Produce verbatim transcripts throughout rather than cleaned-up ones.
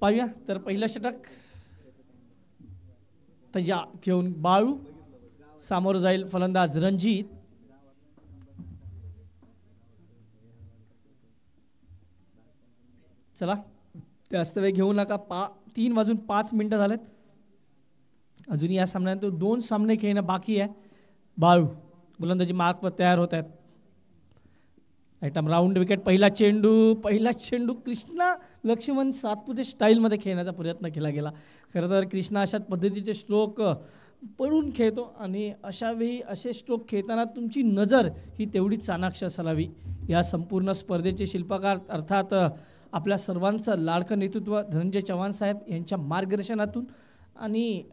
पाहूया तर पहिलं षटक तया घेऊन बाळू, सामोरं जाईल फलंदाज रणजित. चला जास्त वेळ घेऊ नका. पा तीन वाजून पाच मिनिटं झालेत. अजून या सामन्यात दोन सामने खेळणं बाकी आहे. बाळू गोलंदाजी मार्कवर तयार होत आहेत. Item round wicket. पहिला चेंडू पहिला चेंडू कृष्णा लक्ष्मण सातपुते स्टाईलमध्ये खेळण्याचा प्रयत्न केला गेला. खरं तर कृष्णा अशा पद्धतीचे स्ट्रोक पडून खेळतो आणि अशावेळी असे स्ट्रोक खेळताना तुमची नजर ही तेवढी चाणाक्ष असावी. या संपूर्ण स्पर्धेचे शिल्पकार अर्थात आपल्या सर्वांचं लाडकं नेतृत्व धनंजय चव्हाण साहेब यांच्या मार्गदर्शनातून आणि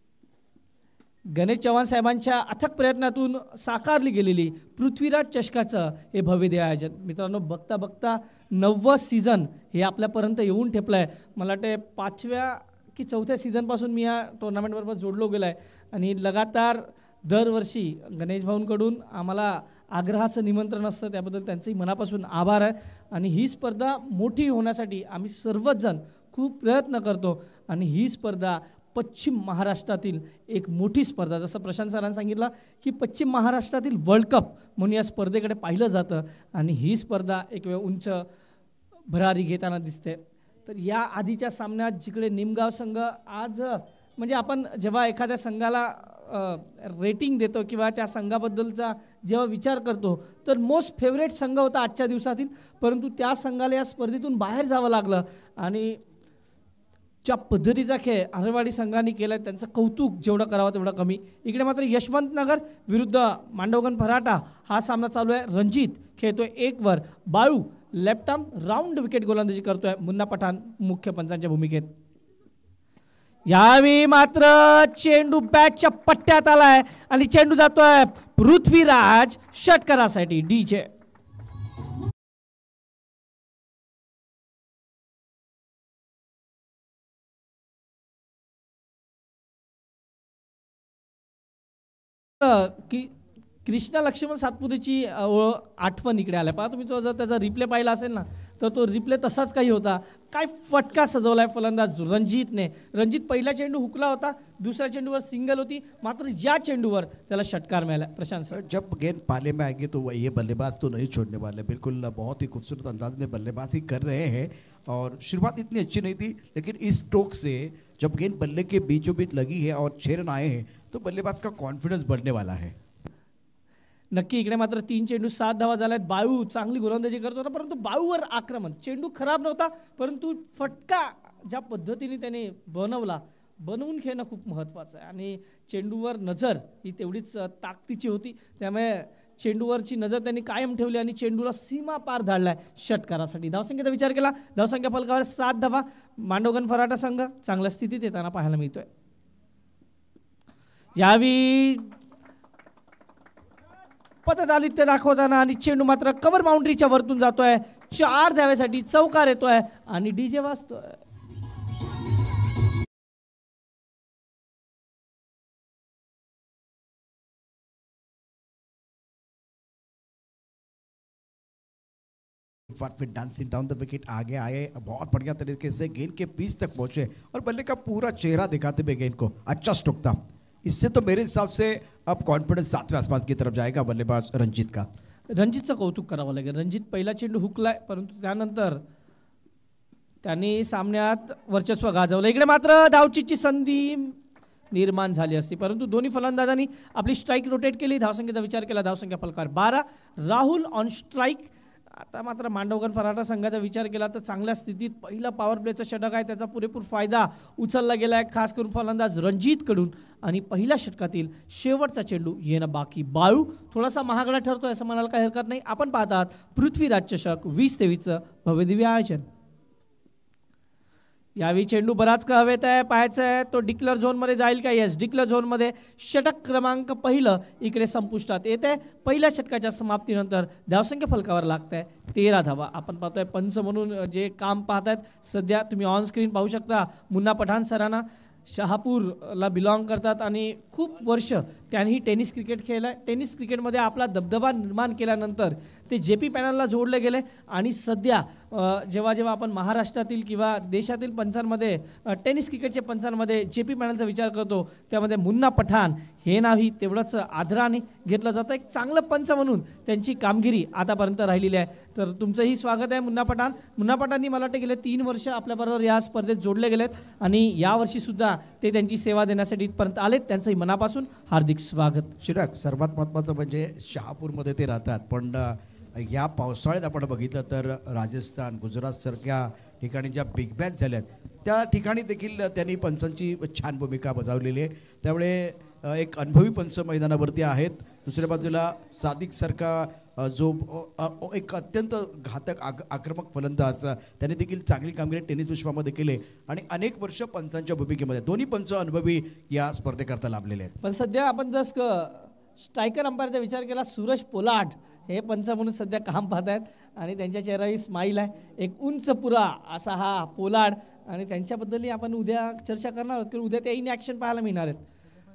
गणेश चव्हाण साहेबांच्या अथक प्रयत्नातून साकारली गेलेली पृथ्वीराज चषकाचं हे भव्य आयोजन. मित्रांनो, बघता बघता नववं सीझन हे आपल्यापर्यंत येऊन ठेपलं आहे. मला वाटते पाचव्या की चौथ्या सीझनपासून मी या टुर्नामेंटबरोबर जोडलो गेलो आहे आणि लगातार दरवर्षी गणेश भाऊंकडून आम्हाला आग्रहाचं निमंत्रण असतं. त्याबद्दल त्यांचंही मनापासून आभार आहे. आणि ही स्पर्धा मोठी होण्यासाठी आम्ही सर्वच जण खूप प्रयत्न करतो आणि ही स्पर्धा पश्चिम महाराष्ट्रातील एक मोठी स्पर्धा, जसं प्रशांत सरांनी सांगितलं की पश्चिम महाराष्ट्रातील वर्ल्ड कप म्हणून या स्पर्धेकडे पाहिलं जातं आणि ही स्पर्धा एक वेळ उंच भरारी घेताना दिसते. तर या आधीच्या सामन्यात जिकडे निमगाव संघ आज म्हणजे आपण जेव्हा एखाद्या संघाला रेटिंग देतो किंवा त्या संघाबद्दलचा जेव्हा विचार करतो तर मोस्ट फेवरेट संघ होता आजच्या दिवसातील, परंतु त्या संघाला या स्पर्धेतून बाहेर जावं लागलं आणि ज्या पद्धतीचा खेळ आरेवाडी संघाने केला त्यांचं कौतुक जेवढं करावं तेवढं कमी. इकडे मात्र यशवंतनगर विरुद्ध मांडवगण फराटा हा सामना चालू आहे. रणजित खेळतोय एक वर, Balu left arm round wicket गोलंदाजी करतोय. मुन्ना पठाण मुख्य पंचांच्या भूमिकेत. यावेळी मात्र चेंडू बॅटच्या पट्ट्यात आलाय आणि चेंडू जातोय पृथ्वीराज षटकारासाठी. डीजे की कृष्णा लक्ष्मण सातपुतेची आठवण इकडे आल्या. पहा तुम्ही तो जर त्याचा रिप्ले पाहिला असेल ना तर तो रिप्ले तसाच काही होता. काय फटका सजवलाय फलंदाज रणजितने. रणजित पहिला चेंडू हुकला होता, दुसऱ्या चेंडूवर सिंगल होती, मात्र या चेंडूवर त्याला षटकार मिळाला. प्रशांत सर, जब गेंद पाले में आएंगे तो ये बल्लेबाज तो नहीं छोड़ने वाले. बिल्कुल बहुत ही खूबसूरत अंदाज में बल्लेबाजी कर रहे हैं और शुरुआत इतनी अच्छी नहीं थी, लेकिन इस स्ट्रोक से जब गेंद बल्ले के बीचों बीच लगी है और छह रन आए हैं तो बल्लेबाज का कॉन्फिडेंस बढ़ने वाला है. नक्की इकडे मात्र तीन चेंडू सात धावा झाल्यात. बाळू चांगली गोलंदाजी करत होता, परंतु बाळूवर आक्रमण. चेंडू खराब नव्हता, परंतु फटका ज्या पद्धतीने त्याने बनवला, बनवून खेळणं खूप महत्त्वाचं आहे आणि चेंडूवर नजर ही तेवढीच ताकदीची होती. त्यामुळे चेंडूवरची नजर त्यांनी कायम ठेवली आणि चेंडूला सीमा पार धाडलाय षटकारासाठी. धावसंख्येचा विचार केला, धावसंख्या फलकावर सात धावा. मांडवगण फराटा संघ चांगल्या स्थितीत येताना पाहायला मिळतोय. यावेळी पतदालित्य दाखवताना आणि चेंडू मात्र कव्हर बाउंड्रीच्या वरतून जातोय. चार धाव्यासाठी चौकार येतोय आणि डीजे वाजतोय. फिर डांसिंग डाउन द विकेट आगे आए, बहुत बढ़िया तरीके से गेंद के बीच तक पहुंचे और बल्ले का पूरा चेहरा दिखाते हुए गेंद को अच्छा स्ट्रोक था. इससे तो मेरे हिसाब से अब कॉन्फिडेंस सातवें आसमान की तरफ जाएगा बल्लेबाज रंजीत का. रणजितचं कौतुक करावं लागेल. रणजित पहिला चेंडू हुकलाय, परंतु त्यानंतर त्यांनी सामन्यात वर्चस्व गाजवलं. इकडे मात्र धावचीची संधी निर्माण झाली असती, परंतु दोन्ही फलंदाजांनी आपली स्ट्राईक रोटेट केली. धावसंख्येचा विचार केला, धावसंख्या फलकावर बारा. Rahul on strike. आता मात्र मांडवगण फराटा संघाचा विचार केला तर चांगल्या स्थितीत पहिला पॉवर प्लेचा षटक आहे, त्याचा पुरेपूर फायदा उचलला गेला आहे खास करून फलंदाज रणजितकडून. आणि पहिल्या षटकातील शेवटचा चेंडू येणं बाकी. बाळू थोडासा महागडा ठरतोय असं म्हणायला काही हरकत नाही. आपण पाहतात पृथ्वीराज चषक वीस तेवीसचं भव्यदिव्य आयोजन. यावेळी चेंडू बराच का हवेत आहे, पाहायचं आहे तो डिक्लेअर झोनमध्ये जाईल का. येस, डिक्लेअर झोनमध्ये. षटक क्रमांक पहिलं इकडे संपुष्टात येत आहे. पहिल्या षटकाच्या समाप्तीनंतर धावसंख्या फलकावर लागत आहे तेरा धावा. आपण पाहतोय पंच म्हणून जे काम पाहतायत सध्या तुम्ही ऑन स्क्रीन पाहू शकता. मुन्ना पठाण सरांना शहापूरला बिलॉंग करतात आणि खूप वर्ष त्यांनीही टेनिस क्रिकेट खेळलं आहे. टेनिस क्रिकेटमध्ये आपला दबदबा निर्माण केल्यानंतर ते जे पी पॅनलला जोडले गेले आणि सध्या जेव्हा जेव्हा आपण महाराष्ट्रातील किंवा देशातील पंचांमध्ये टेनिस क्रिकेटच्या पंचांमध्ये जे पी पॅनलचा विचार करतो त्यामध्ये मुन्ना पठाण हे नावही तेवढंच आदराने घेतलं जातं. एक चांगलं पंच म्हणून त्यांची कामगिरी आतापर्यंत राहिलेली आहे. तर तुमचंही स्वागत आहे मुन्ना पठाण. मुन्ना पठाणनी मला वाटतं गेले तीन वर्ष आपल्याबरोबर या स्पर्धेत जोडले गेलेत आणि यावर्षीसुद्धा ते त्यांची सेवा देण्यासाठी इथपर्यंत आलेत. त्यांचंही मनापासून हार्दिक स्वागत. चिराग, सर्वात महत्त्वाचं म्हणजे शहापूरमध्ये ते राहतात, पण या पावसाळ्यात आपण बघितलं तर राजस्थान, गुजरातसारख्या ठिकाणी ज्या बिग मॅच झाल्यात त्या ठिकाणी देखील त्यांनी पंचांची छान भूमिका बजावलेली आहे. त्यामुळे एक अनुभवी पंच मैदानावरती आहेत. दुसऱ्या बाजूला सादिकसारखा जो एक अत्यंत घातक आक आक्रमक फलंदाज, त्याने देखील चांगली कामगिरी टेनिस विश्वामध्ये केली आणि अनेक वर्ष पंचांच्या भूमिकेमध्ये दोन्ही पंच अनुभवी या स्पर्धेकरता लाभलेले आहेत. पण सध्या आपण जर स्ट्रायकर अंपायरचा विचार केला, सूरज पोलार्ड हे पंच म्हणून सध्या काम पाहत आहेत आणि त्यांच्या चेहऱ्यावर स्माईल आहे. एक उंच पुरा असा हा पोलार्ड आणि त्यांच्याबद्दलही आपण उद्या चर्चा करणार आहोत, कारण उद्या ते इन ॲक्शन पाहायला मिळणार आहेत.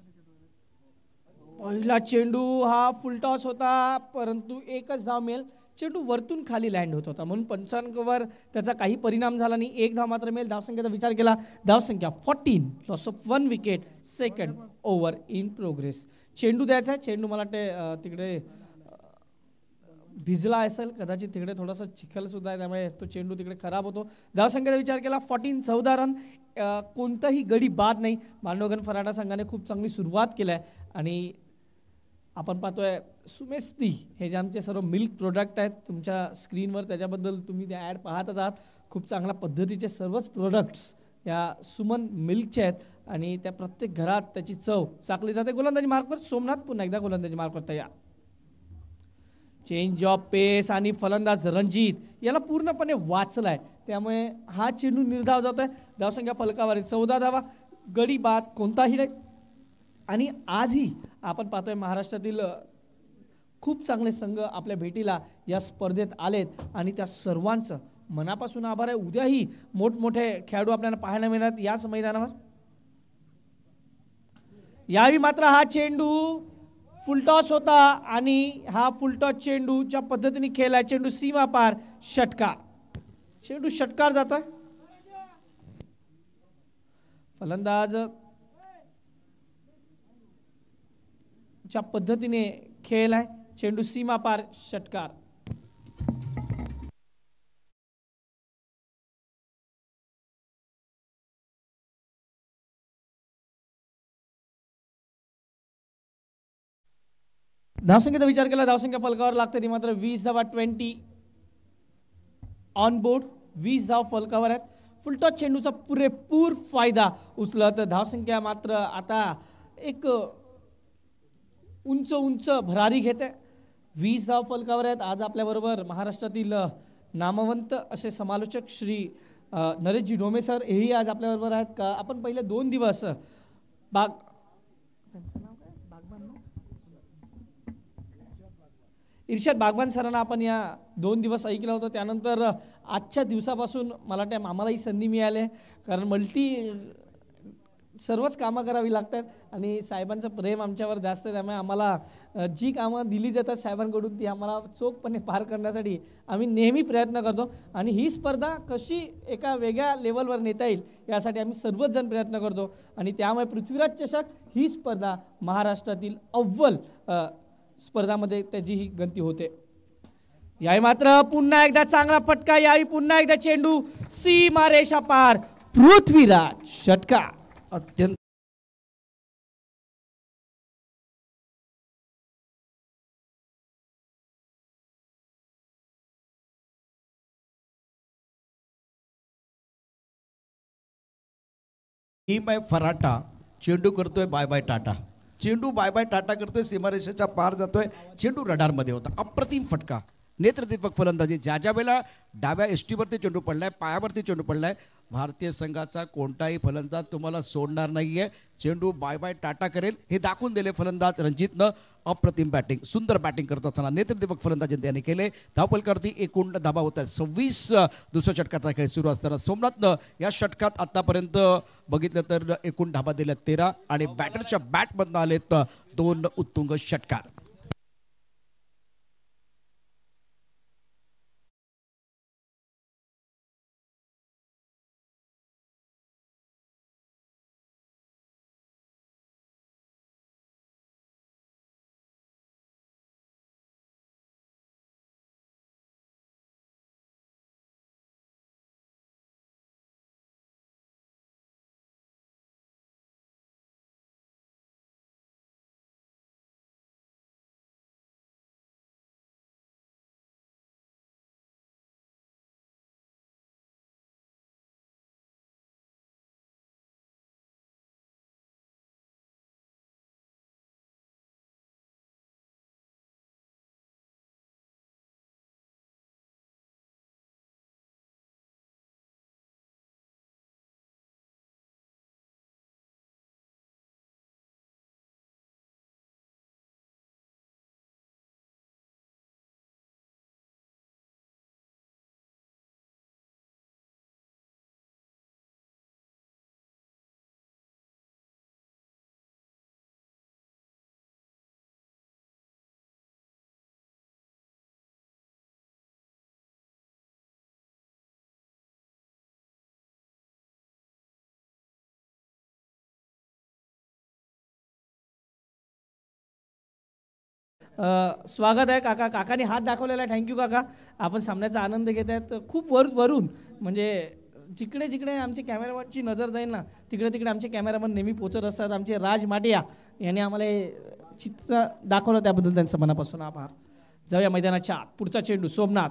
पहिला चेंडू हा फुलटॉस होता, परंतु एकच धाव मिळेल. चेंडू वरतून खाली लँड होत होता म्हणून पंचांवर त्याचा काही परिणाम झाला नाही. एक धाव मात्र मिळेल. धावसंख्येचा विचार केला, धावसंख्या fourteen, loss of one wicket, second over in progress. चेंडू द्यायचा आहे. चेंडू मला वाटते तिकडे भिजला असेल कदाचित, तिकडे थोडासा चिखलसुद्धा आहे त्यामुळे तो चेंडू तिकडे खराब होतो. धावसंख्येचा विचार केला, फोर्टीन, चौदा रन, कोणताही गडी बाद नाही. मांडवगण फराडा संघाने खूप चांगली सुरुवात केली आहे आणि आपण पाहतोय सुमेस्ती हे जे आमचे सर्व मिल्क प्रोडक्ट आहेत तुमच्या स्क्रीनवर, त्याच्याबद्दल तुम्ही त्या ॲड पाहतच आहात. खूप चांगल्या पद्धतीचे सर्वच प्रोडक्ट्स या सुमन मिल्कचे आहेत आणि त्या प्रत्येक घरात त्याची चव चाकली जाते. गोलंदाजी मार्कवर सोमनाथ पुन्हा एकदा गोलंदाजी मार्कवर तयार. चेंज ऑफ पेस आणि फलंदाज रणजित याला पूर्णपणे वाचलाय त्यामुळे हा चेंडू निर्धाव जातोय. धावसंख्या फलकावर चौदा धावा, गडी बाद कोणताही नाही. आणि आजही आपण पाहतोय महाराष्ट्रातील खूप चांगले संघ आपल्या भेटीला या स्पर्धेत आलेत आणि त्या सर्वांचं मनापासून आभार आहे. उद्याही मोठमोठे खेळाडू आपल्याला पाहायला मिळणार याच मैदानावर. यावेळी मात्र हा चेंडू फुलटॉस होता आणि हा फुलटॉस चेंडूच्या पद्धतीने खेळला. चेंडू सीमा पार, षटकार. चेंडू षटकार जातोय. फलंदाज च्या पद्धतीने खेळलाय. चेंडू सीमा पार, षटकार. धावसंख्येचा विचार केला, धावसंख्या फलकावर लागते ती मात्र वीस धावा, ट्वेंटी ऑन बोर्ड, वीस धाव फलकावर आहेत. फुलटॉस चेंडूचा पुरेपूर फायदा उचलत धावसंख्या मात्र आता एक उंच उंच भरारी घेते. वीस धाव फलकावर आहेत. आज आपल्याबरोबर महाराष्ट्रातील नामवंत असे समालोचक श्री नरेशजी ढोमे सर हेही आज आपल्याबरोबर आहेत. का आपण पहिले दोन दिवस बाग इर्शाद बागवान सरांना आपण या दोन दिवस ऐकलं होतं. त्यानंतर आजच्या दिवसापासून मला त्या आम्हालाही संधी मिळाली कारण मल्टी सर्वच कामं करावी लागतात आणि साहेबांचं प्रेम आमच्यावर जास्त आहे त्यामुळे आम्हाला जी कामं दिली जातात साहेबांकडून ती आम्हाला चोखपणे पार करण्यासाठी आम्ही नेहमी प्रयत्न करतो आणि ही स्पर्धा कशी एका वेगळ्या लेवलवर नेता येईल यासाठी आम्ही सर्वच जण प्रयत्न करतो आणि त्यामुळे पृथ्वीराज चषक ही स्पर्धा महाराष्ट्रातील अव्वल स्पर्धामध्ये त्याची ही गंती होते. याही मात्र पुन्हा एकदा चांगला फटका, याही पुन्हा एकदा चेंडू सीमा रेषा पार, पृथ्वीराज षटकार. अत्यंत टीम फराटा चेंडू करतोय बाय बाय टाटा. चेंडू बाय बाय टाटा करतोय, सीमारेषेच्या पार जातोय. चेंडू रडारमध्ये होता. अप्रतिम फटका, नेत्रदीपक फलंदाजी. ज्या ज्या वेळेला डाव्या एसटीवरती चेंडू पडलाय, पायावरती चेंडू पडलाय, भारतीय संघाचा कोणताही फलंदाज तुम्हाला सोडणार नाहीये. चेंडू बाय बाय टाटा करेल हे दाखवून दिले फलंदाज रणजितनं. अप्रतिम बॅटिंग, सुंदर बॅटिंग करत असताना नेत्रदीपक फलंदाजी त्याने केले. धावफलकावरती एकूण धाबा होत आहेत सव्वीस. दुसऱ्या षटकाचा खेळ सुरू असताना सोमनाथनं या षटकात आतापर्यंत बघितलं तर एकूण धाबा दिल्या तेरा आणि बॅटरच्या बॅटमधनं आलेत दोन उत्तुंग षटकार. स्वागत आहे काका. काकाने हात दाखवलेला आहे. थँक्यू काका. आपण सामन्याचा आनंद घेत आहेत खूप वर वरून. म्हणजे जिकडे जिकडे आमचे कॅमेरामॅनची नजर जाईल ना तिकडे तिकडे आमचे कॅमेरामॅन नेहमी पोचत असतात. आमचे राज माटिया यांनी आम्हाला चित्र दाखवलं त्याबद्दल त्यांचं मनापासून आभार. जाऊया मैदानाच्या आत. पुढचा चेंडू सोमनाथ.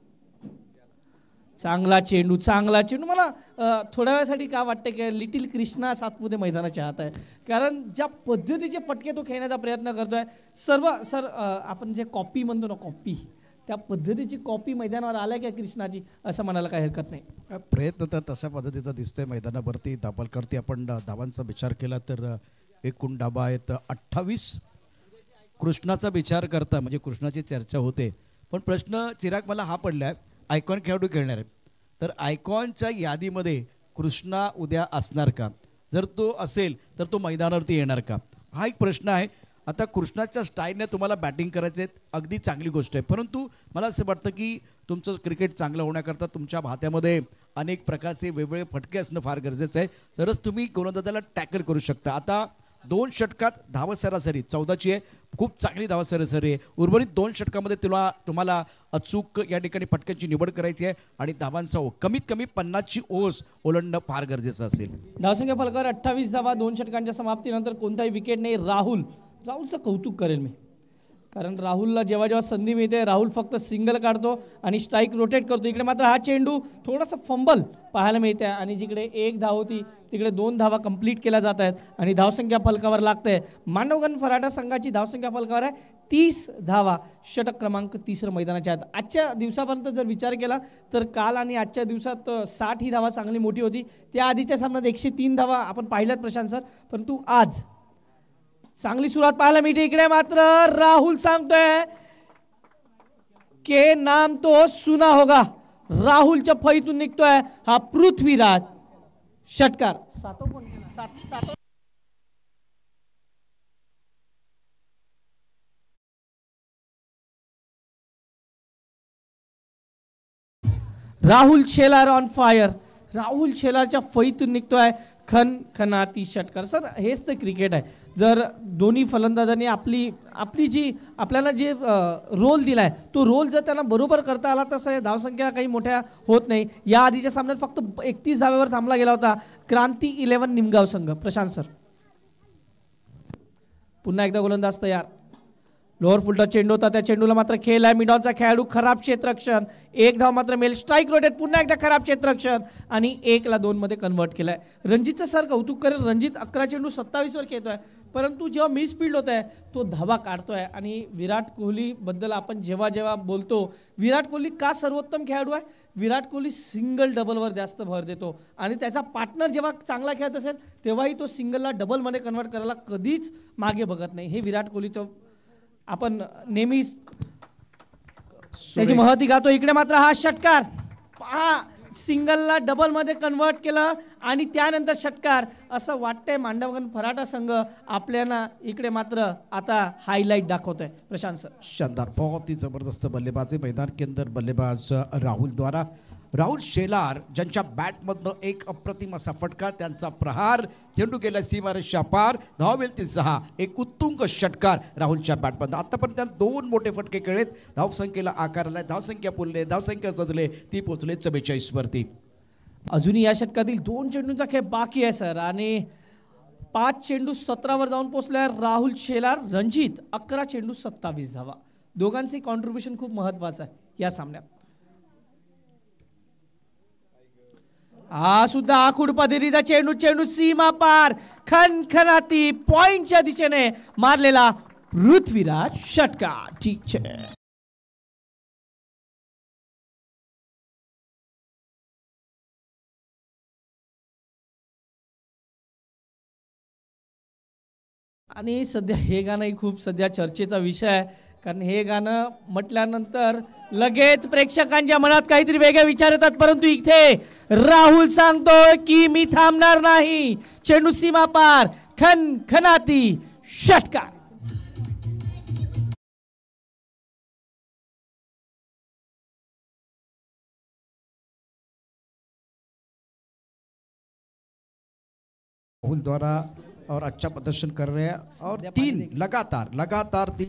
चांगला चेंडू चांगला चेंडू. मला थोड्या वेळासाठी का वाटतं की लिटिल कृष्णा सातपुते मैदानाच्या आत आहे. कारण ज्या पद्धतीचे फटके तो खेळण्याचा प्रयत्न करतोय सर्व सर आपण जे कॉपी म्हणतो ना कॉपी त्या पद्धतीची कॉपी मैदानावर आल्या की कृष्णाची असं म्हणायला काही हरकत नाही. प्रयत्न तर तशा पद्धतीचा दिसतोय मैदानावरती. दाबालकरती आपण धावांचा विचार केला तर एकूण धाबा आहेत अठ्ठावीस. कृष्णाचा विचार करता म्हणजे कृष्णाची चर्चा होते पण प्रश्न चिराग मला हा पडलाय आयकॉन खेळाडू खेळणार आहे तर आयकॉनच्या यादीमध्ये कृष्णा उद्या असणार का? जर तो असेल तर तो मैदानावरती येणार का हा एक प्रश्न आहे. आता कृष्णाच्या स्टाईलने तुम्हाला बॅटिंग करायचे अगदी चांगली गोष्ट आहे परंतु मला असं वाटतं की तुमचं क्रिकेट चांगलं होण्याकरता तुमच्या भात्यामध्ये अनेक प्रकारचे वेगवेगळे फटके असणं फार गरजेचं आहे तरच तुम्ही गोलंदाजाला टॅकल करू शकता. आता दोन षटकात धाव सरासरी चौदाची आहे. खूप चांगली धाव सरासरी आहे. उर्वरित दोन षटकामध्ये तुला तुम्हाला अचूक या ठिकाणी फटक्यांची निवड करायची आहे आणि धावांचा कमीत कमी पन्नासची ओस ओलांडणं फार गरजेचं असेल. धावसंख्या फलकावर अठ्ठावीस धावा दोन षटकांच्या समाप्तीनंतर कोणताही विकेट नाही. राहुल राहुलचं कौतुक करेल मी कारण राहुलला जेव्हा जेव्हा संधी मिळते राहुल फक्त सिंगल काढतो आणि स्ट्राईक रोटेट करतो. इकडे मात्र हा चेंडू थोडासा फंबल पाहायला मिळते आणि जिकडे एक धाव होती तिकडे दोन धावा कंप्लीट केल्या जात आहेत आणि धावसंख्या फलकावर लागते. मांडवगण फराटा संघाची धावसंख्या फलकावर आहे तीस धावा. षटक क्रमांक तिसरं मैदानाच्या आहेत. आजच्या दिवसापर्यंत जर विचार केला तर काल आणि आजच्या दिवसात साठ ही धावा चांगली मोठी होती. त्या आधीच्या सामन्यात एकशे तीन धावा आपण पाहिल्यात प्रशांत सर परंतु आज चांगली सुरुवात पाहायला मिळते. इकडे मात्र राहुल सांगतोय के नाम तो सुना होगा. राहुलच्या फळीतून निघतोय हा पृथ्वीराज. षटकार राहुल शेलार ऑन फायर. राहुल शेलारच्या फळीतून निघतोय खन खनाती षटकार. सर हेच तर क्रिकेट आहे. जर दोन्ही फलंदाजांनी आपली आपली जी आपल्याला जे रोल दिला आहे तो रोल जर त्यांना बरोबर करता आला तसं धावसंख्या काही मोठ्या होत नाही. या आधीच्या सामन्यात फक्त एकतीस धावेवर थांबला गेला होता क्रांती इलेव्हन निमगाव संघ. प्रशांत सर पुन्हा एकदा गोलंदाज तयार. लोअर फुलटा चेंडू होता त्या चेंडूला मात्र खेळ आहे. मिडॉनचा खेळाडू खराब क्षेत्ररक्षण. एक धाव मात्र मिळेल. स्ट्राईक रोटेट पुन्हा एकदा खराब क्षेत्ररक्षण आणि एकला दोन मध्ये कन्वर्ट केलाय. रणजितचं सर कौतुक करेल. रणजित अकरा चेंडू सत्तावीस वर खेळतोय परंतु जेव्हा मिस फील्ड होत आहे तो धावा काढतोय. आणि विराट कोहली बद्दल आपण जेव्हा जेव्हा बोलतो विराट कोहली का सर्वोत्तम खेळाडू आहे. विराट कोहली सिंगल डबलवर जास्त भर देतो आणि त्याचा पार्टनर जेव्हा चांगला खेळत असेल तेव्हाही तो सिंगलला डबलमध्ये कन्वर्ट करायला कधीच मागे बघत नाही. हे विराट कोहलीचं आपण नेहमी त्याची महती गातो. इकडे मात्र हा षटकार पहा सिंगलला डबलमध्ये कन्वर्ट केलं आणि त्यानंतर षटकार. असं वाटतंय मांडवगण फराटा संघ आपल्याला इकडे मात्र आता हायलाइट दाखवतोय. प्रशांत सर, शानदार, बहुत ही जबरदस्त बल्लेबाजी मैदान के अंदर बल्लेबाज राहुल द्वारा. राहुल शेलार ज्यांच्या बॅटमधनं एक अप्रतिम असा फटका, त्यांचा प्रहार, चेंडू गेला सीमारेषा पार, धाव मिळते सहा. एक उत्तुंग षटकार राहुलच्या बॅटमधनं. आतापर्यंत त्यानं दोन मोठे फटके खेळलेत, धावसंख्येला आकार आलाय, धावसंख्या पुरले, धावसंख्या सजले, ती पोहोचले चव्वेचाळीस वरती. अजूनही या षटकातील दोन चेंडूंचा खेळ बाकी आहे सर आणि पाच चेंडू सतरावर जाऊन पोहोचलाय राहुल शेलार. रणजित अकरा चेंडू सत्तावीस धावा. दोघांचे कॉन्ट्रीब्युशन खूप महत्वाचं आहे या सामन्यात. हा सुद्धा आखूड पद्धतीचा चेंडू, चेंडू सीमा पार, खनखनाती पॉइंटच्या दिशेने मारलेला पृथ्वीराज षटकार. ठीक आहे. आणि सध्या हे गाणंही खूप सध्या चर्चेचा विषय आहे, कारण हे गाणं म्हटल्यानंतर लगेच प्रेक्षकांच्या मनात काहीतरी वेगळे विचार येतात, परंतु इथे राहुल सांगतोय की मी थांबणार नाही. चेंडू सीमा पार, खन खनाती षटकार. राहुल द्वारा और अच्छा प्रदर्शन कर रहे हैं और तीन लगातार लगातार तीन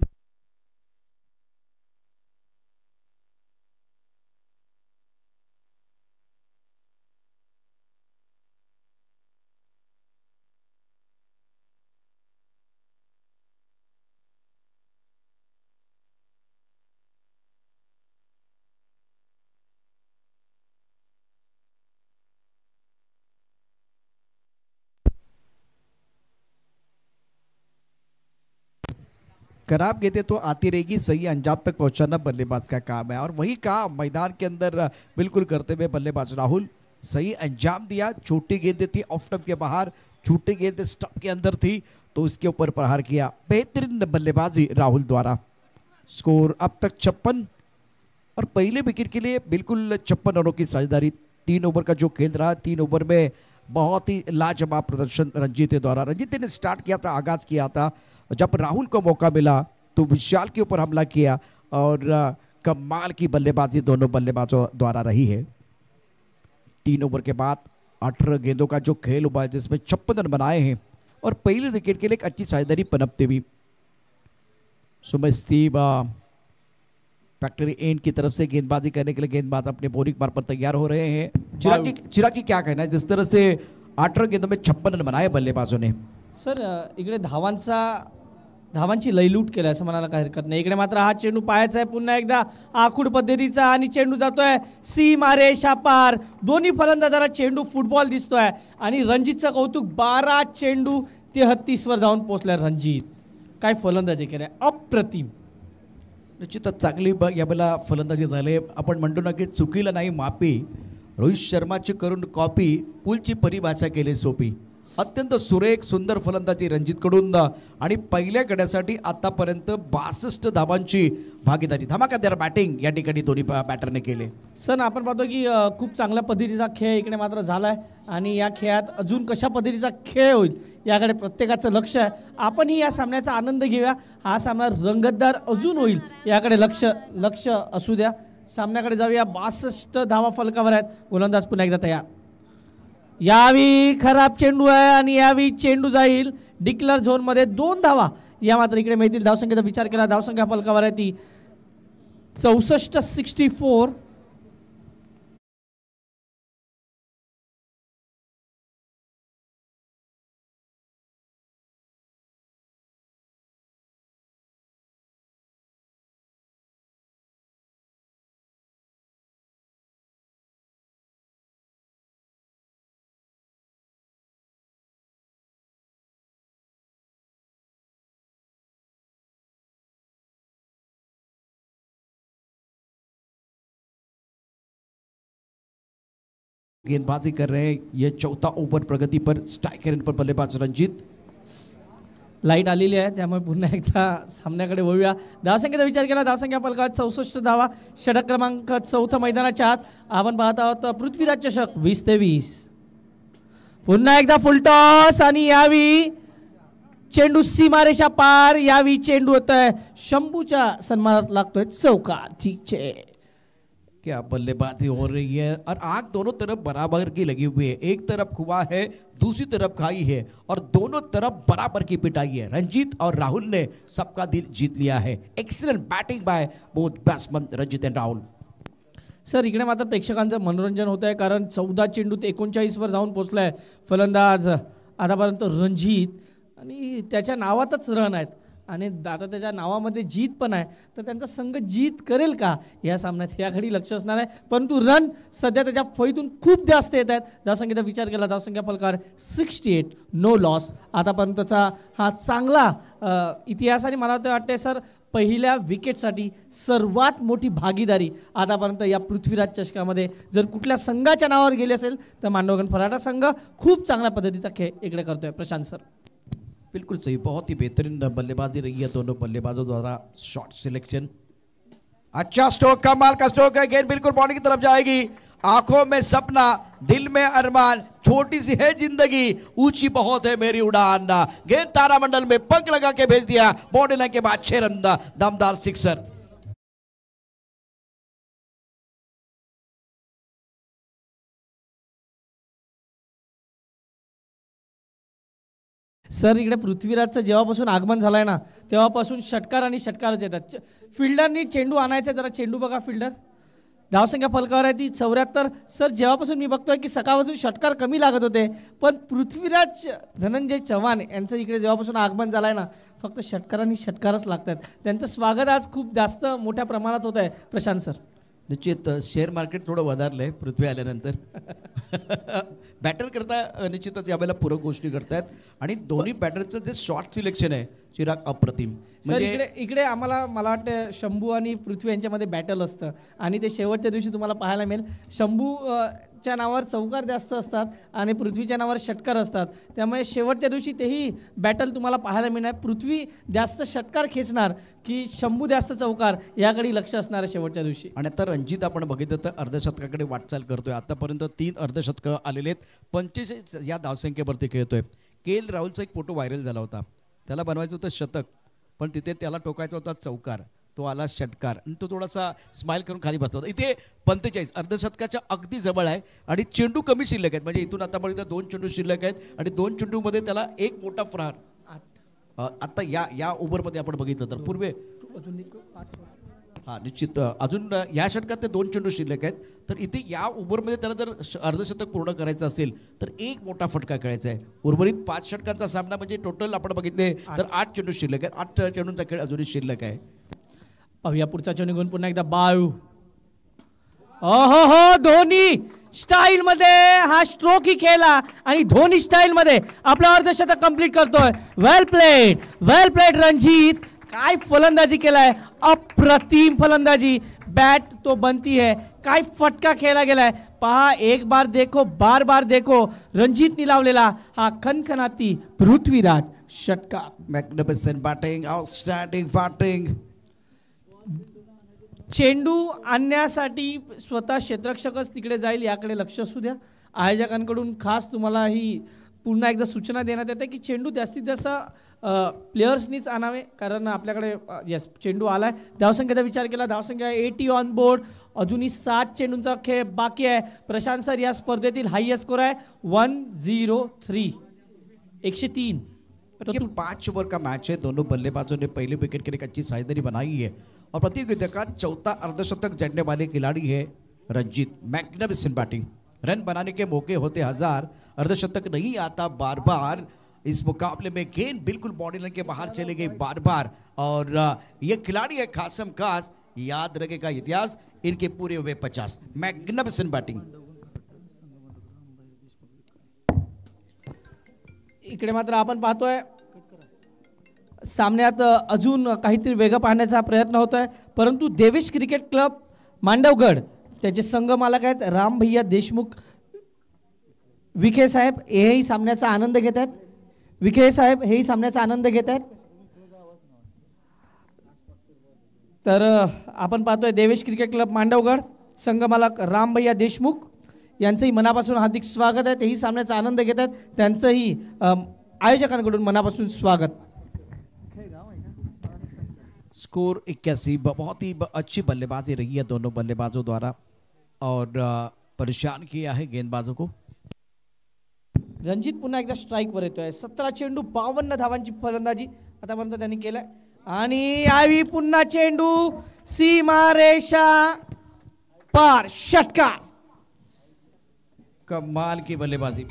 खराब गेंदें तो आती रहेगी, सही अंजाम तक पहुंचाना बल्लेबाज का काम है और वही काम मैदान के अंदर बिल्कुल करते हुए बल्लेबाज राहुल सही अंजाम दिया. छोटी गेंदें थी ऑफ स्टंप के बाहर, छोटी गेंदें स्टंप के अंदर थी तो उसके ऊपर प्रहार किया. बेहतरीन बल्लेबाजी राहुल द्वारा. स्कोर अब तक छप्पन और पहले विकेट के लिए बिल्कुल छप्पन रनों की साझेदारी. तीन ओवर का जो खेल रहा, तीन ओवर में बहुत ही लाजवाब प्रदर्शन रंजीत द्वारा. रंजीत ने स्टार्ट किया था, आगाज किया था, जब राहुल को मौका मिला तो विशाल के ऊपर हमला किया और कमाल की बल्लेबाजी दोनों बल्लेबाजों द्वारा रही है. तीन ओवर के बाद अठारह गेंदों का जो खेल हुआ है जिसमें छप्पन रन बनाए हैं और पहले विकेट के लिए एक अच्छी साझेदारी पनपते हुई. सुमस्तीब फैक्ट्री एंड की तरफ से गेंदबाजी करने के लिए गेंदबाज अपने बोरिंग मार पर तैयार हो रहे हैं. चिराग जी, चिराग जी क्या कहना है जिस तरह से अठारह गेंदों में छप्पन रन बनाए बल्लेबाजों ने? सर इकडे धावांचा धावांची लयलूट केली असं म्हणायला काही हरकत नाही. इकडे मात्र हा चेंडू पाहायचा आहे पुन्हा एकदा आखूड पद्धतीचा आणि चेंडू जातोय सीमा रेषा पार. दोन्ही फलंदाजाला चेंडू फुटबॉल दिसतोय आणि रणजितचं कौतुक, बारा चेंडू तेहत्तीस वर जाऊन पोहोचलाय रणजित. काय फलंदाजी केलाय, अप्रतिम. निश्चितच चांगली यावेळेला फलंदाजी झाले. आपण म्हणतो ना की चुकीला नाही मापी, रोहित शर्माची करून कॉपी, पुलची परिभाषा केली सोपी. अत्यंत सुरेख सुंदर फलंदाजी रणजितकडून आणि पहिल्या गड्यासाठी आतापर्यंत बासष्ट धावांची भागीदारी. धमाकेदार बॅटिंग या ठिकाणी दोन्ही बॅटरने केले. सर आपण पाहतो की खूप चांगल्या पद्धतीचा खेळ इकडे मात्र झालाय आणि या खेळात अजून कशा पद्धतीचा खेळ होईल याकडे प्रत्येकाचं लक्ष आहे. आपणही या सामन्याचा आनंद घेऊया. हा सामना रंगतदार अजून होईल याकडे लक्ष लक्ष असू द्या. सामन्याकडे जाऊया. बासष्ट धावा फलकावर आहेत. गोलंदाज पुन्हा एकदा तयार. यावी खराब चेंडू आहे आणि यावी चेंडू जाईल डिक्लेअर झोन मध्ये. दोन धावा या मात्र इकडे मिळतील. धावसंख्येचा विचार केला, धावसंख्या फलकावर आहे ती चौसष्ट सिक्स्टी फोर. गेंदबाजी कर रहे हैं. ये चौथा ओवर प्रगति पर स्ट्राइकर इन पर बल्लेबाज रंजीत. लाईट आलेली आहे, त्यामुळे पुन्हा एकदा सामन्याकडे वळूया. धावसंख्येचा विचार केला, धावसंख्या फलकात चौसष्ट धावा, षटक क्रमांक चौथा मैदानाच्या आत. आपण पाहत आहोत पृथ्वीराज चषक वीस ते वीस. पुन्हा एकदा फुलटॉस आणि यावी चेंडू सीमारेषा पार. यावी चेंडू होत आहे शंभूच्या सन्मानात लागतोय चौकार. ठीक है, क्या बल्लेबाजी हो रही है और आग दोनों तरफ बराबर की लगी हुई है. एक तरफ कुआं है, दूसरी तरफ खाई है और दोनों तरफ बराबर की पिटाई है. रंजीत और राहुल ने सबका दिल जीत लिया है. Excellent batting by both batsmen Ranjit and Rahul. Sir इकडे मात्र प्रेक्षकांचं मनोरंजन होत आहे, कारण चौदा चेंडूत एकोणचाळीस वर जाऊन पोहोचलाय फलंदाज आतापर्यंत रणजीत, आणि त्याच्या नावातच रन आहेत आणि आता त्याच्या नावामध्ये जीत पण आहे. तर त्यांचा संघ जीत करेल का या सामन्यात याकडे लक्ष असणार आहे. परंतु रन सध्या त्याच्या फळीतून खूप जास्त येत आहेत. धावसंख्येचा विचार केला, धावसंख्या फलकार सिक्स्टी एट, नो लॉस. आतापर्यंतचा हा चांगला इतिहास आणि मला वाटते सर पहिल्या विकेटसाठी सर्वात मोठी भागीदारी आतापर्यंत या पृथ्वीराज चषकामध्ये जर कुठल्या संघाच्या नावावर गेली असेल तर मांडवगण फराटा संघ खूप चांगल्या पद्धतीचा खेळ इकडे करतोय. प्रशांत सर बिल्कुल सही, बहुत ही बेहतरीन बल्लेबाजी रही है दोनों बल्लेबाजों द्वारा. शॉट सिलेक्शन, अच्छा स्ट्रोक, कमाल का स्ट्रोक है. गेंद बिल्कुल बॉडी की तरफ जाएगी. आंखों में सपना, दिल में अरमान, छोटी सी है जिंदगी, ऊंची बहुत है मेरी उड़ान. गेंद तारामंडल में पंख लगा के भेज दिया. बॉडी लाइन के बाद छह रन, दमदार सिक्सर. सर इकडे पृथ्वीराजचं जेव्हापासून आगमन झालंय ना तेव्हापासून षटकार आणि षटकारच येतात. फिल्डरनी चेंडू आणायचा, जरा चेंडू बघा फिल्डर. धावसंख्या फलकावर आहे ती चौऱ्याहत्तर. सर जेव्हापासून मी बघतोय की सकाळपासून षटकार कमी लागत होते, पण पृथ्वीराज धनंजय चव्हाण यांचं इकडे जेव्हापासून आगमन झालंय ना फक्त षटकार आणि षटकारच लागतात. त्यांचं स्वागत आज खूप जास्त मोठ्या प्रमाणात होत आहे. प्रशांत सर निश्चित शेअर मार्केट थोडं वधारलंय पृथ्वी आल्यानंतर. बॅटर करता निश्चितच यावेळेला पूरक गोष्टी करतायत आणि दोन्ही बॅटरचं जे शॉर्ट सिलेक्शन आहे चिराग अप्रतिम. सर इकडे इकडे आम्हाला मला वाटतं शंभू आणि पृथ्वी यांच्यामध्ये बॅटल असतं आणि ते शेवटच्या दिवशी तुम्हाला पाहायला मिळेल. शंभू च्या नावावर चौकार जास्त असतात आणि पृथ्वीच्या नावावर षटकार असतात, त्यामुळे शेवटच्या दिवशी तेही बॅटल तुम्हाला पाहायला मिळणार. पृथ्वी जास्त षटकार खेचणार की शंभू जास्त चौकार याकडे लक्ष असणार शेवटच्या दिवशी. आणि आता रणजित आपण बघितलं तर अर्धशतकाकडे वाटचाल करतोय. आतापर्यंत तीन अर्धशतकं आलेले आहेत, पंचेचाळीस या धावसंख्येवरती खेळतोय. के एल राहुलचा एक फोटो व्हायरल झाला होता. त्याला बनवायचं होतं शतक, पण तिथे त्याला टोकायचा होता चौकार, तो आला षटकार आणि तो थोडासा स्माइल करून खाली बसला होता. इथे पंचेचाळीस अर्धशतकाच्या अगदी जवळ आहे आणि चेंडू कमी शिल्लक आहेत. म्हणजे इथून आतापर्यंत दोन चेंडू शिल्लक आहेत आणि दोन चेंडूमध्ये त्याला एक मोठा फरार. आता या या ओव्हरमध्ये आपण बघितलं तर पूर्वी हा निश्चित अजून या षटकात ते दोन चेंडू शिल्लक आहेत. तर इथे या ओव्हरमध्ये त्याला जर अर्धशतक पूर्ण करायचं असेल तर एक मोठा फटका खेळायचा आहे. उर्वरित पाच षटकांचा सामना म्हणजे टोटल आपण बघितले तर आठ चेंडू शिल्लक आहेत. आठ चेंडूंचा खेळ अजूनही शिल्लक आहे. पाहूया पुढचा चेंडू घेऊन पुन्हा एकदा बाळू. ओहो हो, धोनी स्टाईल मध्ये हा स्ट्रोक ही खेळला आणि धोनी स्टाईल मध्ये आपलं अर्धशतक कंप्लीट करतोय. Well played, well played Ranjit. काय फलंदाजी केलाय, अप्रतिम फलंदाजी. बॅट तो बनती है, काय फटका खेळला गेलाय. पहा, एक बार देखो बार बार देखो. रणजीतनी लावलेला हा खनखनाती पृथ्वीराज षटकार. Magnificent batting, outstanding batting. चेंडू आणण्यासाठी स्वतः क्षेत्ररक्षकच तिकडे जाईल याकडे लक्ष असू द्या. आयोजकांकडून खास तुम्हाला ही पुन्हा एकदा सूचना देण्यात येते की चेंडू जास्तीत जास्त प्लेयर्सनीच आणावे, कारण आपल्याकडे येस चेंडू आलाय. धावसंख्येचा विचार केला, धावसंख्या एटी ऑन बोर्ड. अजूनही सात चेंडूंचा खेळ बाकी आहे. प्रशांत सर या स्पर्धेतील हायएस्ट स्कोर आहे वन झिरो थ्री, एकशे तीन. ये पांच ओवर का मैच है. दोनों बल्लेबाजों ने पहले विकेट के लिए एक अच्छी साझेदारी बनाई है और प्रतियोगिता का चौथा अर्धशतक जड़ने वाले खिलाड़ी है रंजीत. मैग्निफिसेंट बैटिंग, रन बनाने के मौके होते हजार, अर्धशतक नहीं आता बार बार. इस मुकाबले में गेंद बिल्कुल बॉडी लाइन के बाहर चले गई बार बार और ये खिलाड़ी है खासम खास, याद रखेगा इतिहास. इनके पूरे हुए पचास. Magnificent batting. इकडे मात्र आपण पाहतोय सामन्यात अजून काहीतरी वेगळं पाहण्याचा प्रयत्न होत आहे, परंतु देवेश क्रिकेट क्लब मांडवगड त्याचे संघ मालक आहेत राम भैया देशमुख विखे साहेब, हेही सामन्याचा आनंद घेत आहेत. विखे साहेब हेही सामन्याचा आनंद घेत आहेत. तर आपण पाहतोय देवेश क्रिकेट क्लब मांडवगड संघमालक रामभैया देशमुख यांचंही मनापासून हार्दिक स्वागत आहे. तेही सामन्याचा आनंद घेत आहेत. त्यांचंही आयोजकांकडून मनापासून स्वागत. स्कोर इक्यासी. बहुत ही अच्छी बल्लेबाजी रही है दोनों बल्लेबाजों द्वारा और परेशान किया है गेंदबाजों को. रणजित पुन्हा एकदा स्ट्राईकवर येतोय. सतरा चेंडू बावन्न धावांची फलंदाजी आतापर्यंत त्यांनी केलाय आणि यावी पुन्हा चेंडू सीमारेषा पार. षटकार. कमाल की बल्लेबाजी.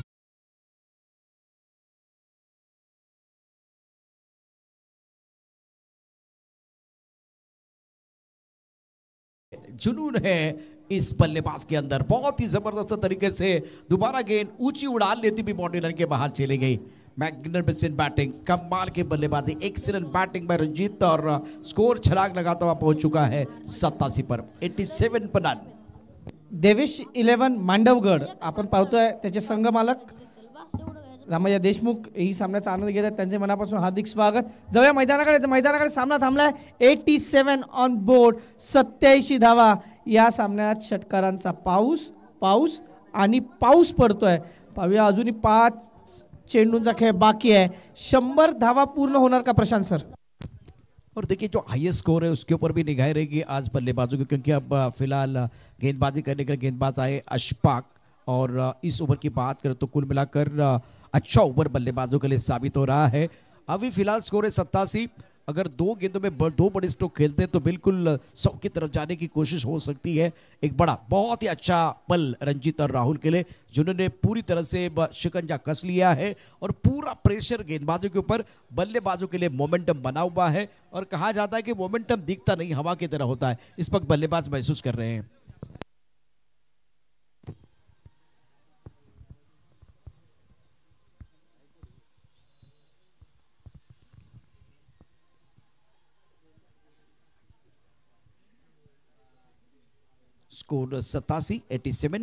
जुनून है इस बल्लेबाज के अंदर. बहुत ही जबरदस्त तरीके से दोबारा गेंद ऊंची उड़ान लेती भी बाउंड्री लाइन के बाहर चली गई. Magnificent batting. कमाल की बल्लेबाजी. एक्सीलेंट बैटिंग बाय रंजीत और स्कोर छलांग लगाता हुआ पहुंच चुका है सत्तासी पर. सत्तासी पर रन. देवेश इलेवन मांडवगड आपण पाहतोय त्याचे संघमालक रामैया देशमुख ही सामन्याचा आनंद घेत आहेत. त्यांचे मनापासून हार्दिक स्वागत. जाऊया मैदानाकडे. मैदानाकडे सामना थांबलाय. सत्त्याऐंशी ऑन बोर्ड. सत्याऐंशी धावा. या सामन्यात षटकारांचा पाऊस पाऊस आणि पाऊस पडतोय. पाहूया अजूनही पाच चेंडूंचा खेळ बाकी आहे. शंभर धावा पूर्ण होणार का प्रशांत सर? और देखिए जो हाईएस्ट स्कोर है उसके ऊपर भी निगाह रहेगी आज बल्लेबाजों की, क्योंकि अब फिलहाल गेंदबाजी करने के गेंदबाज आए अशफाक. और इस ओवर की बात करें तो कुल मिलाकर अच्छा ओवर बल्लेबाजों के लिए साबित हो रहा है. अभी फिलहाल स्कोर है सत्तासी. अगर दो गेंदों में दो बड़े स्ट्रोक खेलते हैं तो बिल्कुल सौ की तरफ जाने की कोशिश हो सकती है. एक बड़ा बहुत ही अच्छा पल रंजीत और राहुल के लिए, जिन्होंने पूरी तरह से शिकंजा कस लिया है और पूरा प्रेशर गेंदबाजों के ऊपर. बल्लेबाजों के लिए मोमेंटम बना हुआ है और कहा जाता है कि मोमेंटम दिखता नहीं हवा की तरह होता है. इस वक्त बल्लेबाज महसूस कर रहे हैं. स्कोर सत्तासी. सत्यासी.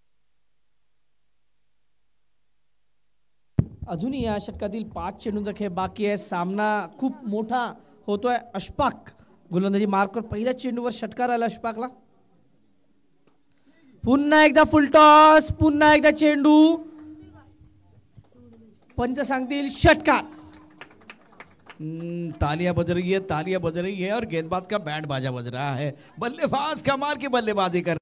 अजूनही या षटकातील पाच चेंडूंचा खेळ बाकी आहे. सामना खूप मोठा होतोय. अशफाक गोलंदाजी मार्कवर पहिल्या चेंडूवर षटकार आला अशफाकला. पुन्हा एकदा फुलटॉस. पुन्हा एकदा चेंडू. पंच सांगतील षटकार. तालियां बज रही है, तालियां बज रही है और गेंदबाज का बैंड बाजा बज रहा है. बल्लेबाज कमाल की बल्लेबाजी कर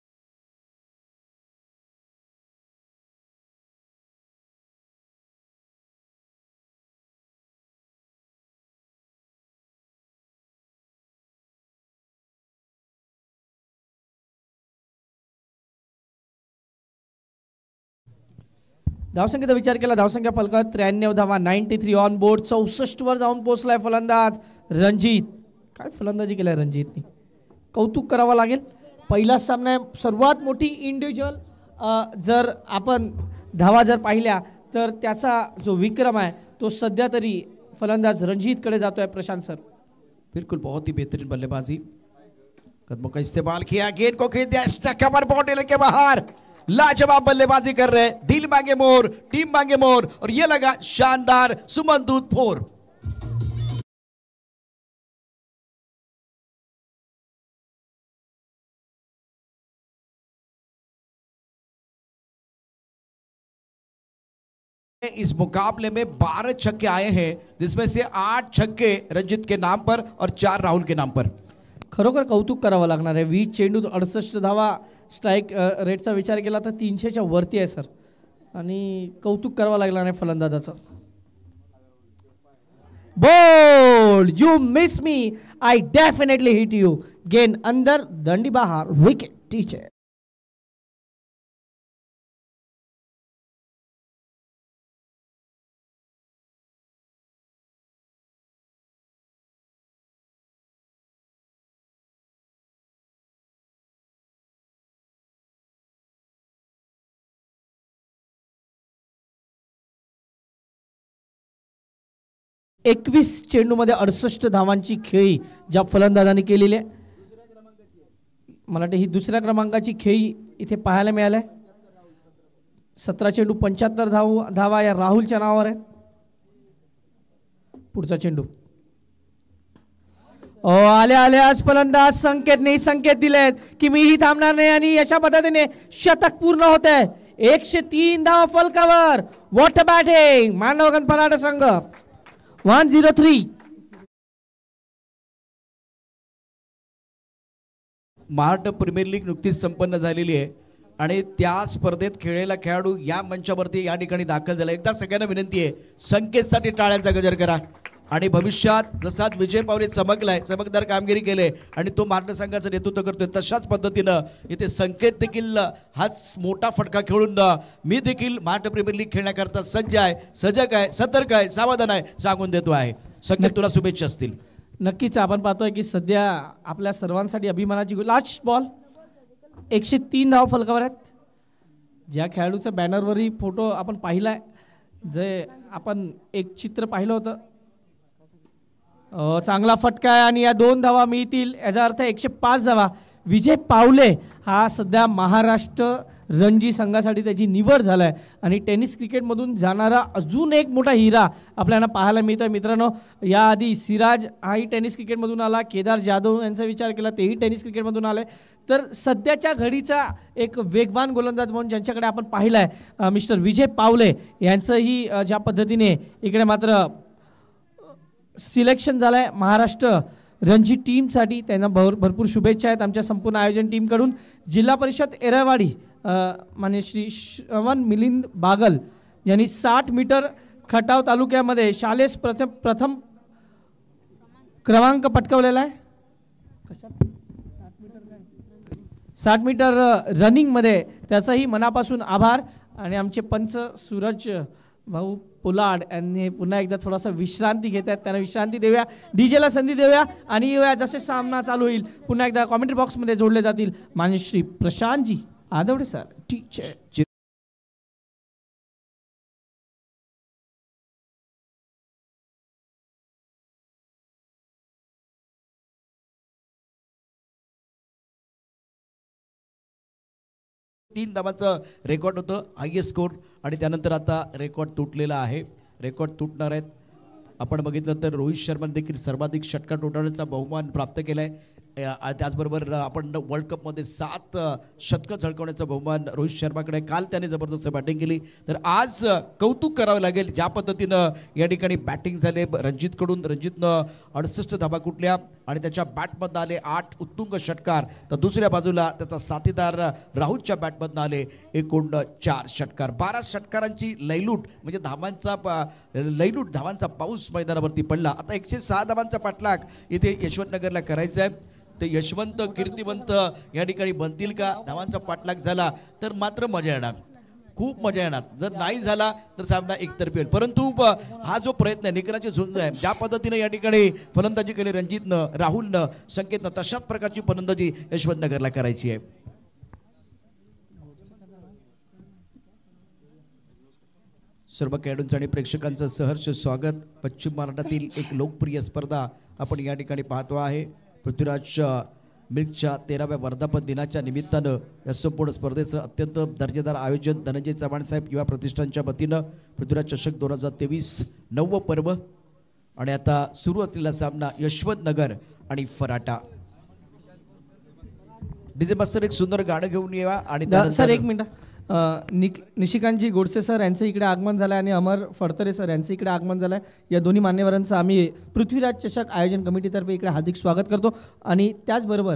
धावसंख्येचा विचार केला. धावसंख्या फलकात त्र्याण्णव धावा. Ninety three on board. चौसष्ट वर जाऊन पोहोचलाय फलंदाज रणजित. काय फलंदाजी केलाय रणजितनी. कौतुक करावं लागेल. पहिला सामना सर्वात मोठी इंडिव्हिज्युअल जर आपण धावा जर पाहिल्या तर त्याचा जो विक्रम आहे तो सध्या तरी फलंदाज रणजितकडे जातोय प्रशांत सर. बिल्कुल बहुत ही बेहतरीन बल्लेबाजी. कदमों का इस्तेमाल किया. गेंद को खेल दिया कवर बाउंड्री के बाहर. लाजवाब बल्लेबाजी कर रहे. दिल मांगे मोर, टीम मांगे मोर और ये लगा शानदार सुमन दूत फोर. इस मुकाबले में बारह छक्के आए हैं, जिसमें से आठ छक्के रंजित के नाम पर और चार राहुल के नाम पर. खरोखर कौतुक करावं लागणार आहे. वीस चेंडू अडुसष्ट धावा. स्ट्राईक रेटचा विचार केला तर तीनशेच्या वरती आहे सर. आणि कौतुक करावं लागणार आहे फलंदाजाचं. Bowled. You miss me. I definitely hit you. गेंद अंदर. दंडी बाहर. विकेट. टीचर. एकवीस चेंडूमध्ये अडुसष्ट धावांची खेळी ज्या फलंदाजांनी केलेली आहे. मला वाटतं ही दुसऱ्या क्रमांकाची खेळी इथे पाहायला मिळाल्या. सतरा चेंडू पंच्याहत्तर धाव धावा या राहुलच्या नावावर आहेत. पुढचा चेंडू. ओ आले आले आज फलंदाज संकेतने संकेत दिलेत की मीही थांबणार नाही आणि अशा पद्धतीने शतक पूर्ण होत आहे. एकशे तीन धावा फलकावर. व्हॉट अ बॅटिंग मानवगण पराडा संघ. One zero three. Maharashtra premier league नुकतीच संपन्न झालेली आहे आणि त्या स्पर्धेत खेळलेला खेळाडू या मंचावरती या ठिकाणी दाखल झाला. एकदा सगळ्यांना विनंती आहे संकेतसाठी टाळ्यांचा गजर करा. आणि भविष्यात जसा विजय पावले चमकलाय, चमकदार कामगिरी केले आणि तो महाराष्ट्र संघाचं नेतृत्व करतोय, तशाच पद्धतीनं इथे संकेत देखील हाच मोठा फटका खेळून मी देखील महाराष्ट्र प्रीमियर लीग खेळण्याकरता सज्ज आहे, सजग आहे, सतर्क आहे, सावधान आहे सांगून देतो आहे. संकेत तुला शुभेच्छा असतील. नक्कीच आपण पाहतोय की सध्या आपल्या सर्वांसाठी अभिमानाची लास्ट बॉल. एकशे तीन धाव फलकावर आहेत. ज्या खेळाडूचा बॅनरवरही फोटो आपण पाहिलाय, जे आपण एक चित्र पाहिलं होतं, चांगला फटका आहे आणि या दोन धावा मिळतील. याचा अर्थ एकशे पाच धावा. विजय पावले हा सध्या महाराष्ट्र रणजी संघासाठी त्याची निवड झाला आहे आणि टेनिस क्रिकेटमधून जाणारा अजून एक मोठा हिरा आपल्याला पाहायला मिळतोय. मित्रांनो, याआधी सिराज हाही टेनिस क्रिकेटमधून आला, केदार जाधव यांचा विचार केला तेही टेनिस क्रिकेटमधून आले. तर सध्याच्या घडीचा एक वेगवान गोलंदाज म्हणून ज्यांच्याकडे आपण पाहिला आहे मिस्टर विजय पावले यांचंही ज्या पद्धतीने इकडे मात्र सिलेक्शन झालं आहे महाराष्ट्र रणजी टीमसाठी, त्यांना भर भरपूर शुभेच्छा आहेत आमच्या संपूर्ण आयोजन टीमकडून. जिल्हा परिषद एरावाडी मान्य श्री श्रवण मिलिंद बागल यांनी साठ मीटर खटाव तालुक्यामध्ये शालेय प्रथम प्रथम क्रमांक पटकावलेला आहे. कशात? साठ मीटर रनिंगमध्ये. त्याचाही मनापासून आभार. आणि आमचे पंच सूरज भाऊ पोलाड यांनी पुन्हा एकदा थोडासा विश्रांती घेत आहेत, त्यांना विश्रांती देऊया, डीजेला संधी देऊया आणि येऊया जसे सामना चालू होईल पुन्हा एकदा कॉमेंट्री बॉक्समध्ये जोडले जातील मान्य श्री प्रशांतजी आदवडे सर टीचर. तीन धावांचं रेकॉर्ड होतं हायएस्ट स्कोर आणि त्यानंतर आता रेकॉर्ड तुटलेला आहे. रेकॉर्ड तुटणार आहेत. आपण बघितलं तर रोहित शर्मा देखील सर्वाधिक षटकार ठोठावण्याचा बहुमान प्राप्त केला आहे. त्याचबरोबर आपण वर्ल्ड कपमध्ये सात शतकं झळकवण्याचा बहुमान रोहित शर्माकडे. काल त्याने जबरदस्त बॅटिंग केली. तर आज कौतुक करावं लागेल ज्या पद्धतीनं या ठिकाणी बॅटिंग झाले रणजितकडून. रणजितनं अडुसष्ट धावा कुठल्या आणि त्याच्या बॅटमधनं आले आठ उत्तुंग षटकार. तर दुसऱ्या बाजूला त्याचा साथीदार राहुलच्या बॅटमधनं आले एकूण चार षटकार. बारा षटकारांची लयलूट म्हणजे धावांचा लयलूट धावांचा पाऊस मैदानावरती पडला. आता एकशे सहा धावांचा पाठलाग इथे यशवंतनगरला करायचा आहे. ते यशवंत कीर्तिवंत या ठिकाणी बनतील का? धावांचा पाठलाग झाला तर मात्र मजा येणार, खूप मजा येणार. जर नाही झाला तर सामना एकतर्फी होईल. परंतु हा जो प्रयत्न आहे, निकराची झुंज आहे, ज्या पद्धतीने या ठिकाणी फलंदाजी केली रणजितनं, राहुलनं, संकेतनं, तशाच प्रकारची फलंदाजी यशवंतनगरला करायची आहे. सर्व खेळाडूंचं आणि प्रेक्षकांचं सहर्ष स्वागत. पश्चिम महाराष्ट्रातील एक लोकप्रिय स्पर्धा आपण या ठिकाणी पाहतो आहे. पृथ्वीराज मिल्कच्या तेराव्या वर्धापन दिनाच्या निमित्तानं या संपूर्ण स्पर्धेचं अत्यंत दर्जेदार आयोजन धनंजय चव्हाण साहेब युवा प्रतिष्ठानच्या वतीनं पृथ्वीराज चषक दोन हजार तेवीस नववं पर्व. आणि आता सुरू असलेला सामना यशवंतनगर आणि फराटा. डीजे मास्तर एक सुंदर गाणं घेऊन येवा. आणि सर एक मिनिट, निक निशिकांतजी गोडसे सर यांचं इकडे आगमन झालं आहे आणि अमर फडतरे सर यांचं इकडे आगमन झालं आहे. या दोन्ही मान्यवरांचं आम्ही पृथ्वीराज चषक आयोजन कमिटीतर्फे इकडे हार्दिक स्वागत करतो. आणि त्याचबरोबर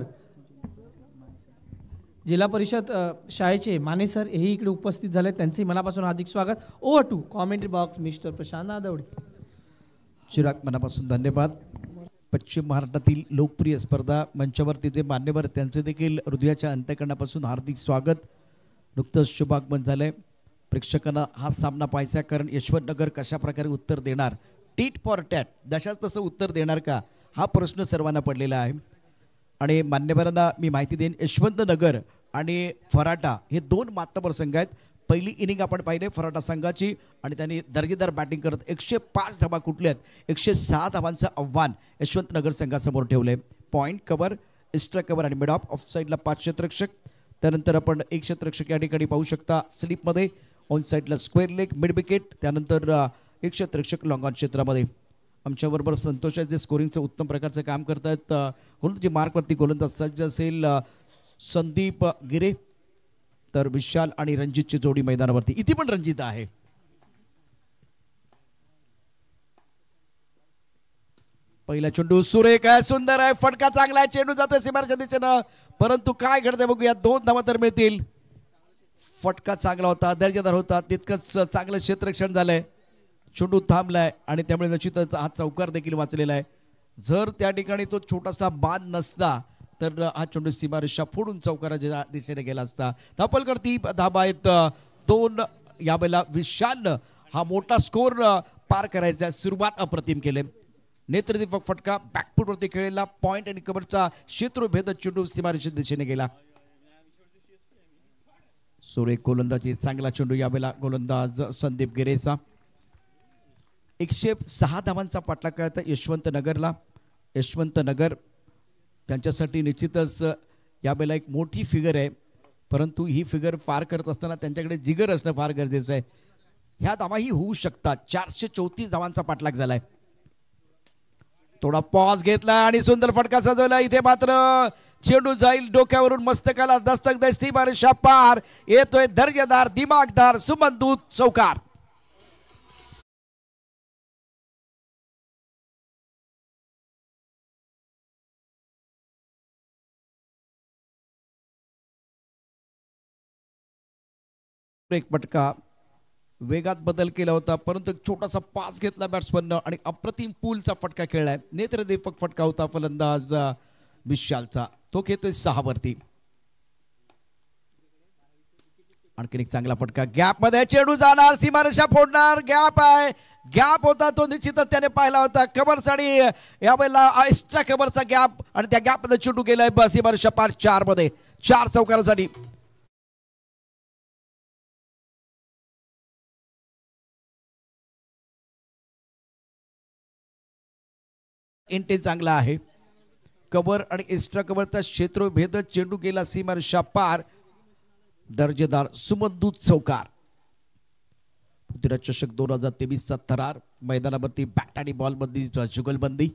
जिल्हा परिषद शाळेचे माने सर हेही इकडे उपस्थित झाले, त्यांचंही मनापासून हार्दिक स्वागत. Over to commentary box mister Prashant Adavde. Chirag मनापासून धन्यवाद. पश्चिम महाराष्ट्रातील लोकप्रिय स्पर्धा मंचावरती जे मान्यवर त्यांचे देखील हृदयाच्या अंतःकरणापासून हार्दिक स्वागत. नुकतंच शुभागमन झालंय. प्रेक्षकांना हा सामना पाहायचा, कारण यशवंतनगर कशा प्रकारे उत्तर देणार, टीट फॉर टॅट जशाच तसं उत्तर देणार का हा प्रश्न सर्वांना पडलेला आहे. आणि मान्यवरांना मी माहिती देईन, यशवंतनगर आणि फराटा हे दोन मातबर संघ आहेत. पहिली इनिंग आपण पाहिले फराटा संघाची आणि त्यांनी दर्जेदार बॅटिंग करत एकशे पाच धावा कुठल्या आहेत. एकशे सहा धावांचं आव्हान यशवंतनगर संघासमोर ठेवलंय. पॉईंट कव्हर, एक्स्ट्रा कव्हर आणि मिड ऑफ. ऑफ साईडला पाच क्षेत्ररक्षक, त्यानंतर आपण एक क्षेत्ररक्षक या ठिकाणी पाहू शकता स्लिपमध्ये. ऑन साईडला स्क्वेअर लेग, मिड विकेट, त्यानंतर एक क्षेत्ररक्षक लॉंग ऑन क्षेत्रामध्ये. आमच्या बरोबर संतोष आहे जे स्कोरिंगचं उत्तम प्रकारचं काम करतायत. गोलंदाजी मार्कवरती गोलंदाज सज्ज असेल संदीप गिरे, तर विशाल आणि रणजितची जोडी मैदानावरती. इथे पण रणजित आहे. पहिला चेंडू सुरेख आहे, सुंदर आहे, फटका चांगला आहे, चेंडू जातोय सीमारेषेच्या दिशेनं, परंतु काय घडतंय बघूया. दोन धावा तर मिळतील. फटका चांगला होता, दर्जेदार होता, तितकंच चांगलं क्षेत्ररक्षण झालंय. चेंडू थांबलाय आणि त्यामुळे निश्चितच हा चौकार देखील वाचलेला आहे. जर त्या ठिकाणी तो छोटासा बाद नसता तर हा चेंडू सीमारेषा फोडून चौकाराच्या दिशेने गेला असता. धापलकरती धाबा आहेत दोन. यावेळेला विशाल हा मोठा स्कोर पार करायचा. सुरुवात अप्रतिम केले. नेत्रदीपक फटका बॅकफूट वरती खेळलेला पॉइंट आणि कव्हरचा क्षेत्रभेद चेंडू सीमारेषेच्या दिशेने गेला. सुरेख गोलंदाजी, चांगला चेंडू यावेळेला गोलंदाज संदीप गिरेचा. एकशे सहा धावांचा पाठलाग करायचा यशवंत नगरला. यशवंत नगर त्यांच्यासाठी निश्चितच यावेळेला एक मोठी फिगर आहे, परंतु ही फिगर पार करत असताना त्यांच्याकडे जिगर असणं फार गरजेचं आहे. ह्या धावाही होऊ शकतात. चारशे चौतीस धावांचा पाठलाग झालाय. थोडा पॉज घेतला आणि सुंदर फटका सजवला. इथे मात्र चेंडू जाईल डोक्यावरून, मस्तकाला दस्तक देत सीमारेषा पार. येतोय दर्जेदार दिमागदार सुमन दूत चौकार. एक फटका वेगात बदल केला होता, परंतु एक छोटासा पास घेतला बॅट्समननं आणि अप्रतिम पूलचा फटका खेळलाय. नेत्रदीपक फटका होता फलंदाज विशालचा. तो खेळतोय सहा वरती. आणखीन एक चांगला फटका गॅप मध्ये, चेंडू जाणार, सीमारेषा फोडणार. गॅप आहे, गॅप होता तो निश्चितच त्याने पाहिला होता. कव्हर्स आणि यावेळेला एक्स्ट्रा कव्हरचा गॅप आणि त्या गॅप मध्ये चेंडू गेलाय सीमारेषा पार चार मध्ये. चार चौकारासाठी इंटे चांगला आहे. कव्हर आणि एक्स्ट्रा कव्हरचा क्षेत्रभेद चेंडू गेला सीमारेषा पार. दर्जेदार सुमनदूत चौकार. पृथ्वीराज चषक दोन हजार तेवीस चा थरार. मैदानावरती बॅट आणि बॉल बंदी, जुगलबंदी.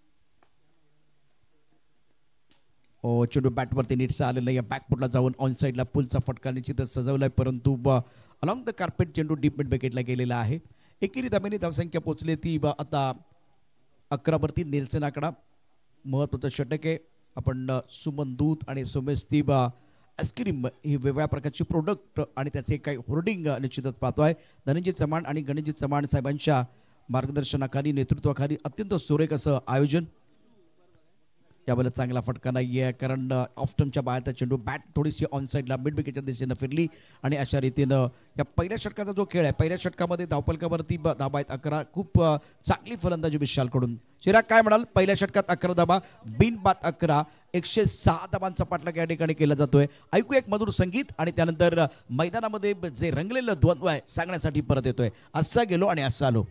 ओ चेंडू बॅट वरती नीटचा आलेला. या बॅकफुटला जाऊन ऑन साइडला पुलचा फटका निश्चितच सजवलाय, परंतु अलॉंग द कार्पेट चेंडू डीप मिड विकेटला गेलेला आहे. एकेरी धाब्याने धावसंख्या पोहोचली ती आता अकरा वरती. नेल्सन आकडा महत्वाचं षटक आहे. आपण सुमन दूत आणि सोमेश तीब आईस्क्रीम ही वेगळ्या प्रकारची प्रोडक्ट आणि त्याचे काही होर्डिंग निश्चितच पाहतोय. धनंजय चव्हाण आणि गणेशजी चव्हाण साहेबांच्या मार्गदर्शनाखाली, नेतृत्वाखाली अत्यंत सुरेख असं आयोजन. यावेळेला चांगला फटका नाहीये, कारण ऑफ्टमच्या बाहेरचा चेंडू बॅट थोडीशी ऑन साईडला मिड विकेटच्या दिशेनं फिरली आणि अशा रीतीनं या पहिल्या षटकाचा जो खेळ आहे, पहिल्या षटकामध्ये धावपलकावरती धाबा आहेत अकरा. खूप चांगली फलंदाजी विशालकडून. चिराग काय म्हणाल? पहिल्या षटकात अकरा धाबा, बिनबाद अकरा, एकशे सहा धाबांचा पाठलाग या ठिकाणी केला जातोय. ऐकू एक मधुर संगीत आणि त्यानंतर मैदानामध्ये जे रंगलेलं द्वंद्व आहे सांगण्यासाठी परत येतोय. असा गेलो आणि असा आलो.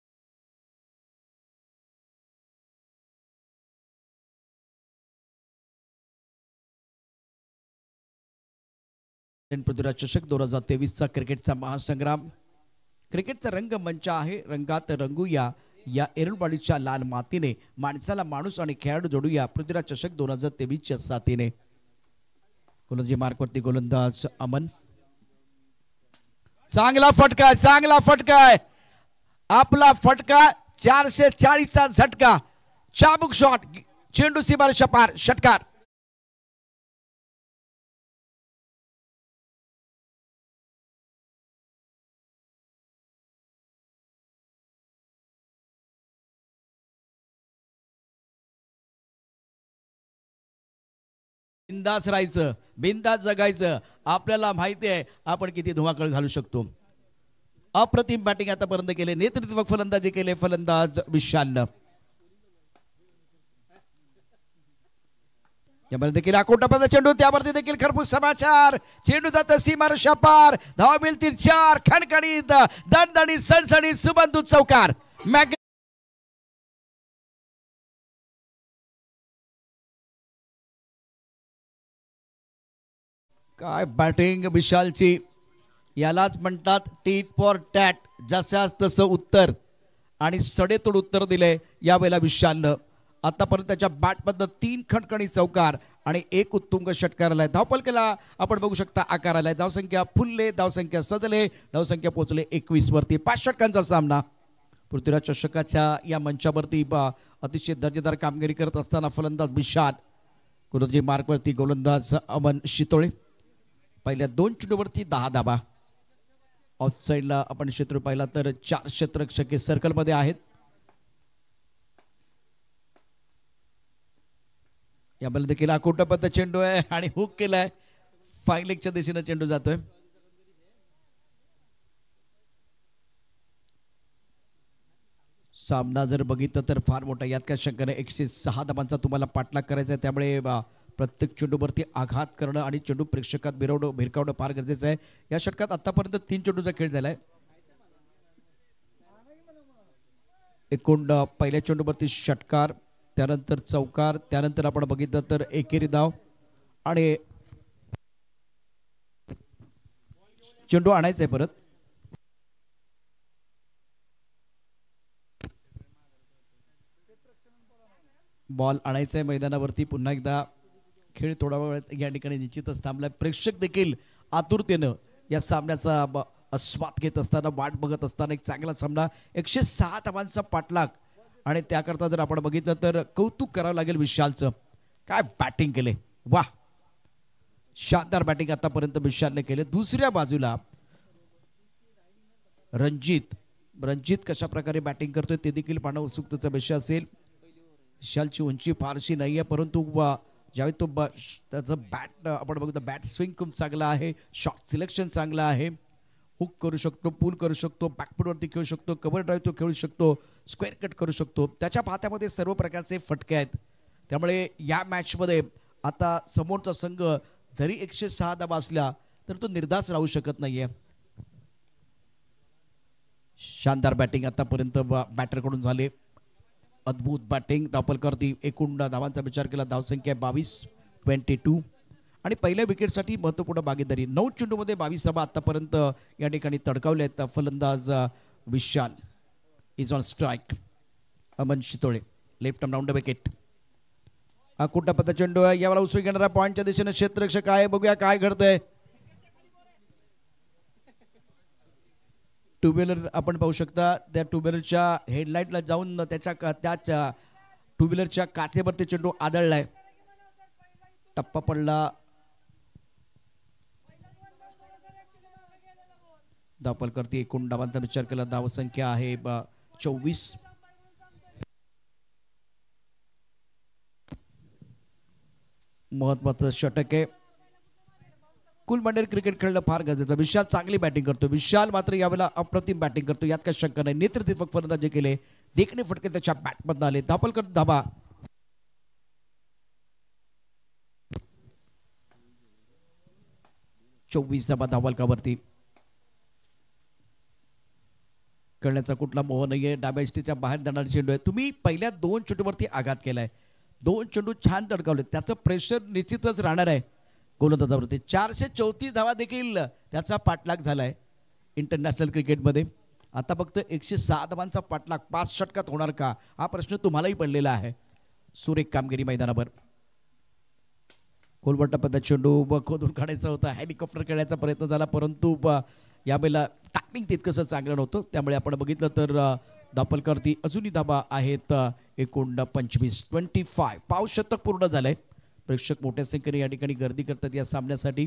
पृथ्वीराज चषक दोन हजार तेवीस चा क्रिकेटचा महासंग्राम. क्रिकेटचा रंगमंच आहे. रंगात रंगूया या एरळवाडीच्या लाल मातीने. माणसाला माणूस आणि खेळाडू जोडूया पृथ्वीराज चषक दोन हजार तेवीस च्या साथीने. गोलंदाजी मार्कवरती गोलंदाज अमन. चांगला फटका, चांगला फटका आहे. आपला फटका चारशे चाळीस चा झटका. चाबुक शॉट, चेंडू सीमारेषा पार, षटकार. बिंदास राहायचं, बिंदास जगायचं. आपल्याला माहिती आहे आपण किती धुमाकळ घालू शकतो. अप्रतिम बॅटिंग आतापर्यंत केले. नेतृत्वक फलंदाजी केले फलंदाज विशालनं. यामध्ये देखील अकोटापर्यंत चेंडू, त्यावरती देखील खरपूस समाचार. चेंडू जात सीमारेषा पार. धावा मिळतील चार. खणखणीत, दणदणीत, सणसणीत सुबंधू चौकार. मॅग काय बॅटिंग विशालची. यालाच म्हणतात टीट फॉर टॅट. जशास तसं उत्तर. आणि सडेतोड उत्तर दिले यावेळेला विशालनं. आतापर्यंत त्याच्या बॅटमधनं तीन खणखणी चौकार आणि एक उत्तुंग षटकार आलाय. धावफलकाला आपण बघू शकता आकार आलाय. धावसंख्या फुलले, धावसंख्या सजले, धावसंख्या पोहोचले एकवीस वरती. पाच षटकांचा सामना पृथ्वीराज चषकाच्या या मंचावरती अतिशय दर्जेदार कामगिरी करत असताना फलंदाज विशाल, गोलंदाजी मार्कवरती गोलंदाज अमन शितोळे. पहिल्या दोन चेंडूवरती दहा धाबा. ऑफसाईडला आपण क्षेत्र पाहिला तर चार क्षेत्ररक्षक सर्कलमध्ये आहेत. यामध्ये देखील अकोटपद्ध चेंडू आहे आणि हुक केलाय. फायलेगच्या दिशेने चेंडू जातोय. सामना जर बघितलं तर फार मोठा, यात काय शंका नाही. एकशे सहा धाबांचा तुम्हाला पाठलाग करायचा आहे, त्यामुळे प्रत्येक चेंडूवरती आघात करणं आणि चेंडू प्रेक्षकात भिरवणं भिरकावणं फार गरजेचं आहे. या षटकात आतापर्यंत तीन चेंडूचा खेळ झालाय. एकूण पहिल्या चेंडूवरती षटकार, त्यानंतर चौकार, त्यानंतर आपण बघितलं तर एकेरी धाव आणि चेंडू आणायचा आहे. परत बॉल आणायचा आहे मैदानावरती. पुन्हा एकदा खेळ थोडा वेळ या ठिकाणी निश्चितच थांबलाय. प्रेक्षक देखील आतुरतेनं या सामन्याचा आस्वाद घेत असताना, वाट बघत असताना एक चांगला सामना. एकशे सहा धावांचा पाठलाग आणि त्याकरता जर आपण बघितलं तर कौतुक करावं लागेल विशालचं. काय बॅटिंग केले, वा, शानदार बॅटिंग आतापर्यंत विशालने केले. दुसऱ्या बाजूला रणजित रणजित कशा प्रकारे बॅटिंग करतोय ते देखील पाहणं उत्सुकतेचा विषय असेल. विशालची उंची फारशी नाही आहे, परंतु ज्यावेळी तो त्याचं बॅट आपण बघतो, बॅट स्विंग खूप चांगला आहे, शॉट सिलेक्शन चांगला आहे. हुक करू शकतो, पूल करू शकतो, बॅकफुटवरती खेळू शकतो, कव्हर ड्राईव्ह तो खेळू शकतो, स्क्वेअर कट करू शकतो. त्याच्या हातामध्ये सर्व प्रकारचे फटके आहेत. त्यामुळे या मॅचमध्ये आता समोरचा संघ जरी एकशे सहा धावा असल्या तर तो निर्धास राहू शकत नाहीये. शानदार बॅटिंग आतापर्यंत बॅटरकडून झाले. अद्भुत बॅटिंग. धावफलकावरती एकूण धावांचा विचार केला, धावसंख्या बावीस ट्वेंटी टू आणि पहिल्या विकेटसाठी महत्वपूर्ण भागीदारी. नऊ चेंडूमध्ये बावीस धावा आतापर्यंत या ठिकाणी तडकावल्या आहेत. फलंदाज Vishal is on strike. Aman Shitole left arm round wicket. कुठं चेंडू आहे, यावर उसळी घेणारा पॉईंटच्या दिशेने क्षेत्ररक्षक आहे. बघूया काय घडतंय. टू व्हीलर आपण पाहू शकता. त्या टू व्हीलरच्या हेडलाईटला जाऊन त्याच्या त्याच टू व्हीलरच्या काचेवरती चेंडू आदळलाय. टप्पा पडला. धावफलकावरती एकूण धावांचा विचार केला, धावसंख्या आहे चोवीस. महत्वाचं षटक आहे. कुलमंडल क्रिकेट खेळणं फार गरजेचं. विशाल चांगली बॅटिंग करतो. विशाल मात्र यावेळेला अप्रतिम बॅटिंग करतो, यात काही शंका नाही. नेतृत्वक फलंदाजी केले, देखणे फटके त्याच्या बॅटमधून आले. धावफलकर धाबा. चोवीस धाबा धावफलकावरती. करण्याचा कुठला मोह नाहीये. डाव्या इष्टीच्या बाहेर जाणारा चेंडू आहे. तुम्ही पहिल्या दोन चेंडूवरती आघात केलाय, दोन चेंडू छान तडकावले, त्याचं प्रेशर निश्चितच राहणार आहे गोलंदाजावरती. चारशे चौतीस धावा देखील त्याचा पाठलाग झालाय इंटरनॅशनल क्रिकेटमध्ये. आता फक्त एकशे सहा धावांचा पाठलाग पाच षटकात होणार का, हा प्रश्न तुम्हालाही पडलेला आहे. सुरेख कामगिरी मैदानावर. कोलवटा पद्धत चेंडू खोदून काढायचा होता, हेलिकॉप्टर खेळण्याचा प्रयत्न झाला, परंतु यावेळेला टायमिंग तितकंसं चांगलं नव्हतं. त्यामुळे आपण बघितलं तर धावफलकावरती अजूनही धाबा आहेत एकूण पंचवीस ट्वेंटी फाय. पाव शतक पूर्ण झालंय. प्रेक्षक मोठ्या संख्येने या ठिकाणी गर्दी करतात या सामन्यासाठी.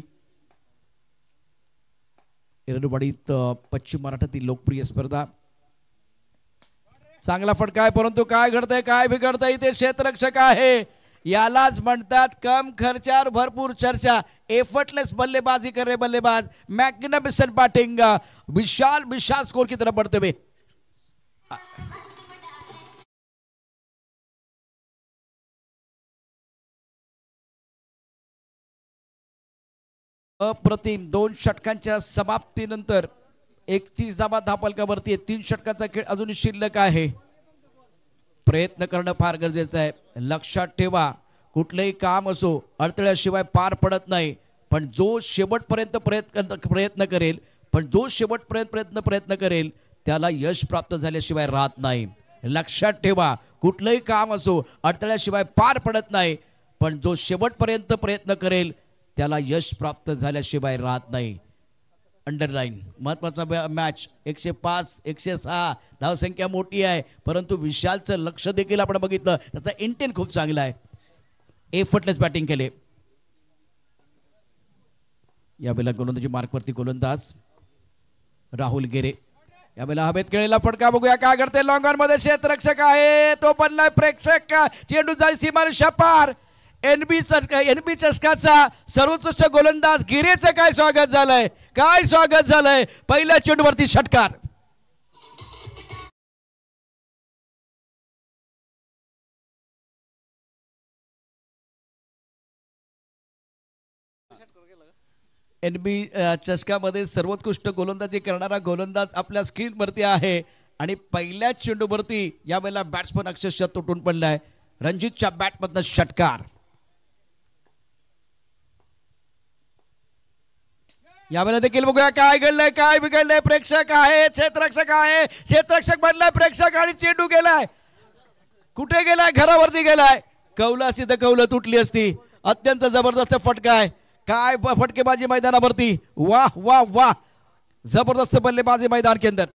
एरडवाडीत पश्चिम महाराष्ट्रातील लोकप्रिय स्पर्धा. चांगला फटका आहे, परंतु काय घडतंय, काय बिघडतंय, ते क्षेत्ररक्षक आहे. यालाच म्हणतात कम खर्चावर भरपूर चर्चा. एफर्टलेस बल्लेबाजी कर रहे बल्लेबाज. Magnificent batting. Vishal Vishal score की तरफ बढ़ते हुए अप्रतिम. दोन षटकांच्या समाप्तीनंतर एकतीस धावा धावफलकावरती आहे. तीन षटकांचा खेळ अजूनही शिल्लक आहे. प्रयत्न करणं फार गरजेचं आहे. लक्षात ठेवा, कुठलेही काम असो अडथळ्याशिवाय पार पडत नाही. पण जो शेवटपर्यंत प्रयत्न प्रयत्न करेल पण जो शेवटपर्यंत प्रयत्न प्रयत्न करेल त्याला यश प्राप्त झाल्याशिवाय राहत नाही. लक्षात ठेवा, कुठलंही काम असो अडथळ्याशिवाय पार पडत नाही, पण जो शेवटपर्यंत प्रयत्न करेल त्याला यश प्राप्त झाल्याशिवाय राहत नाही. अंडरलाईन महत्वाचा मॅच. एकशे पाच एकशे सहा धावसंख्या मोठी आहे, परंतु विशालचं लक्ष देखील आपण बघितलं, त्याचा इंटेंट खूप चांगला आहे. एफर्टलेस बॅटिंग केले. यावेळेला गोलंदाजी मार्कवरती गोलंदाज राहुल गेरे. यावेळेला हवेत केलेला फटका बघूया काय करते. लॉंग ऑन मध्ये क्षेत्ररक्षक आहे, तो बनलाय प्रेक्षक. चेंडू जाईल सीमारेषा पार. एनबी एनबी चषकाचा सर्वोत्कृष्ट गोलंदाज गिरेचं काय स्वागत झालंय, काय स्वागत झालंय. पहिल्या चेंडूवरती षटकार. एनबी चषकामध्ये सर्वोत्कृष्ट गोलंदाजी करणारा गोलंदाज आपल्या स्क्रीनवरती आहे आणि पहिल्या चेंडूवरती यावेळेला बॅट्समन अक्षरशः तुटून पडलाय. रणजितच्या बॅटमधनं षटकार. यावेळेला देखील बघूया काय घडलंय, काय बिघडलंय. प्रेक्षक आहे, क्षेत्ररक्षक आहे, क्षेत्ररक्षक बनलाय प्रेक्षक आणि चेंडू गेलाय. कुठे गेलाय? घरावरती गेलाय. कौलं असती तर कौलं तुटली असती. अत्यंत जबरदस्त फटका आहे. काय फटकेबाजी मैदानावरती. वाह वाह वाह, जबरदस्त बल्लेबाजी मैदान के अंदर.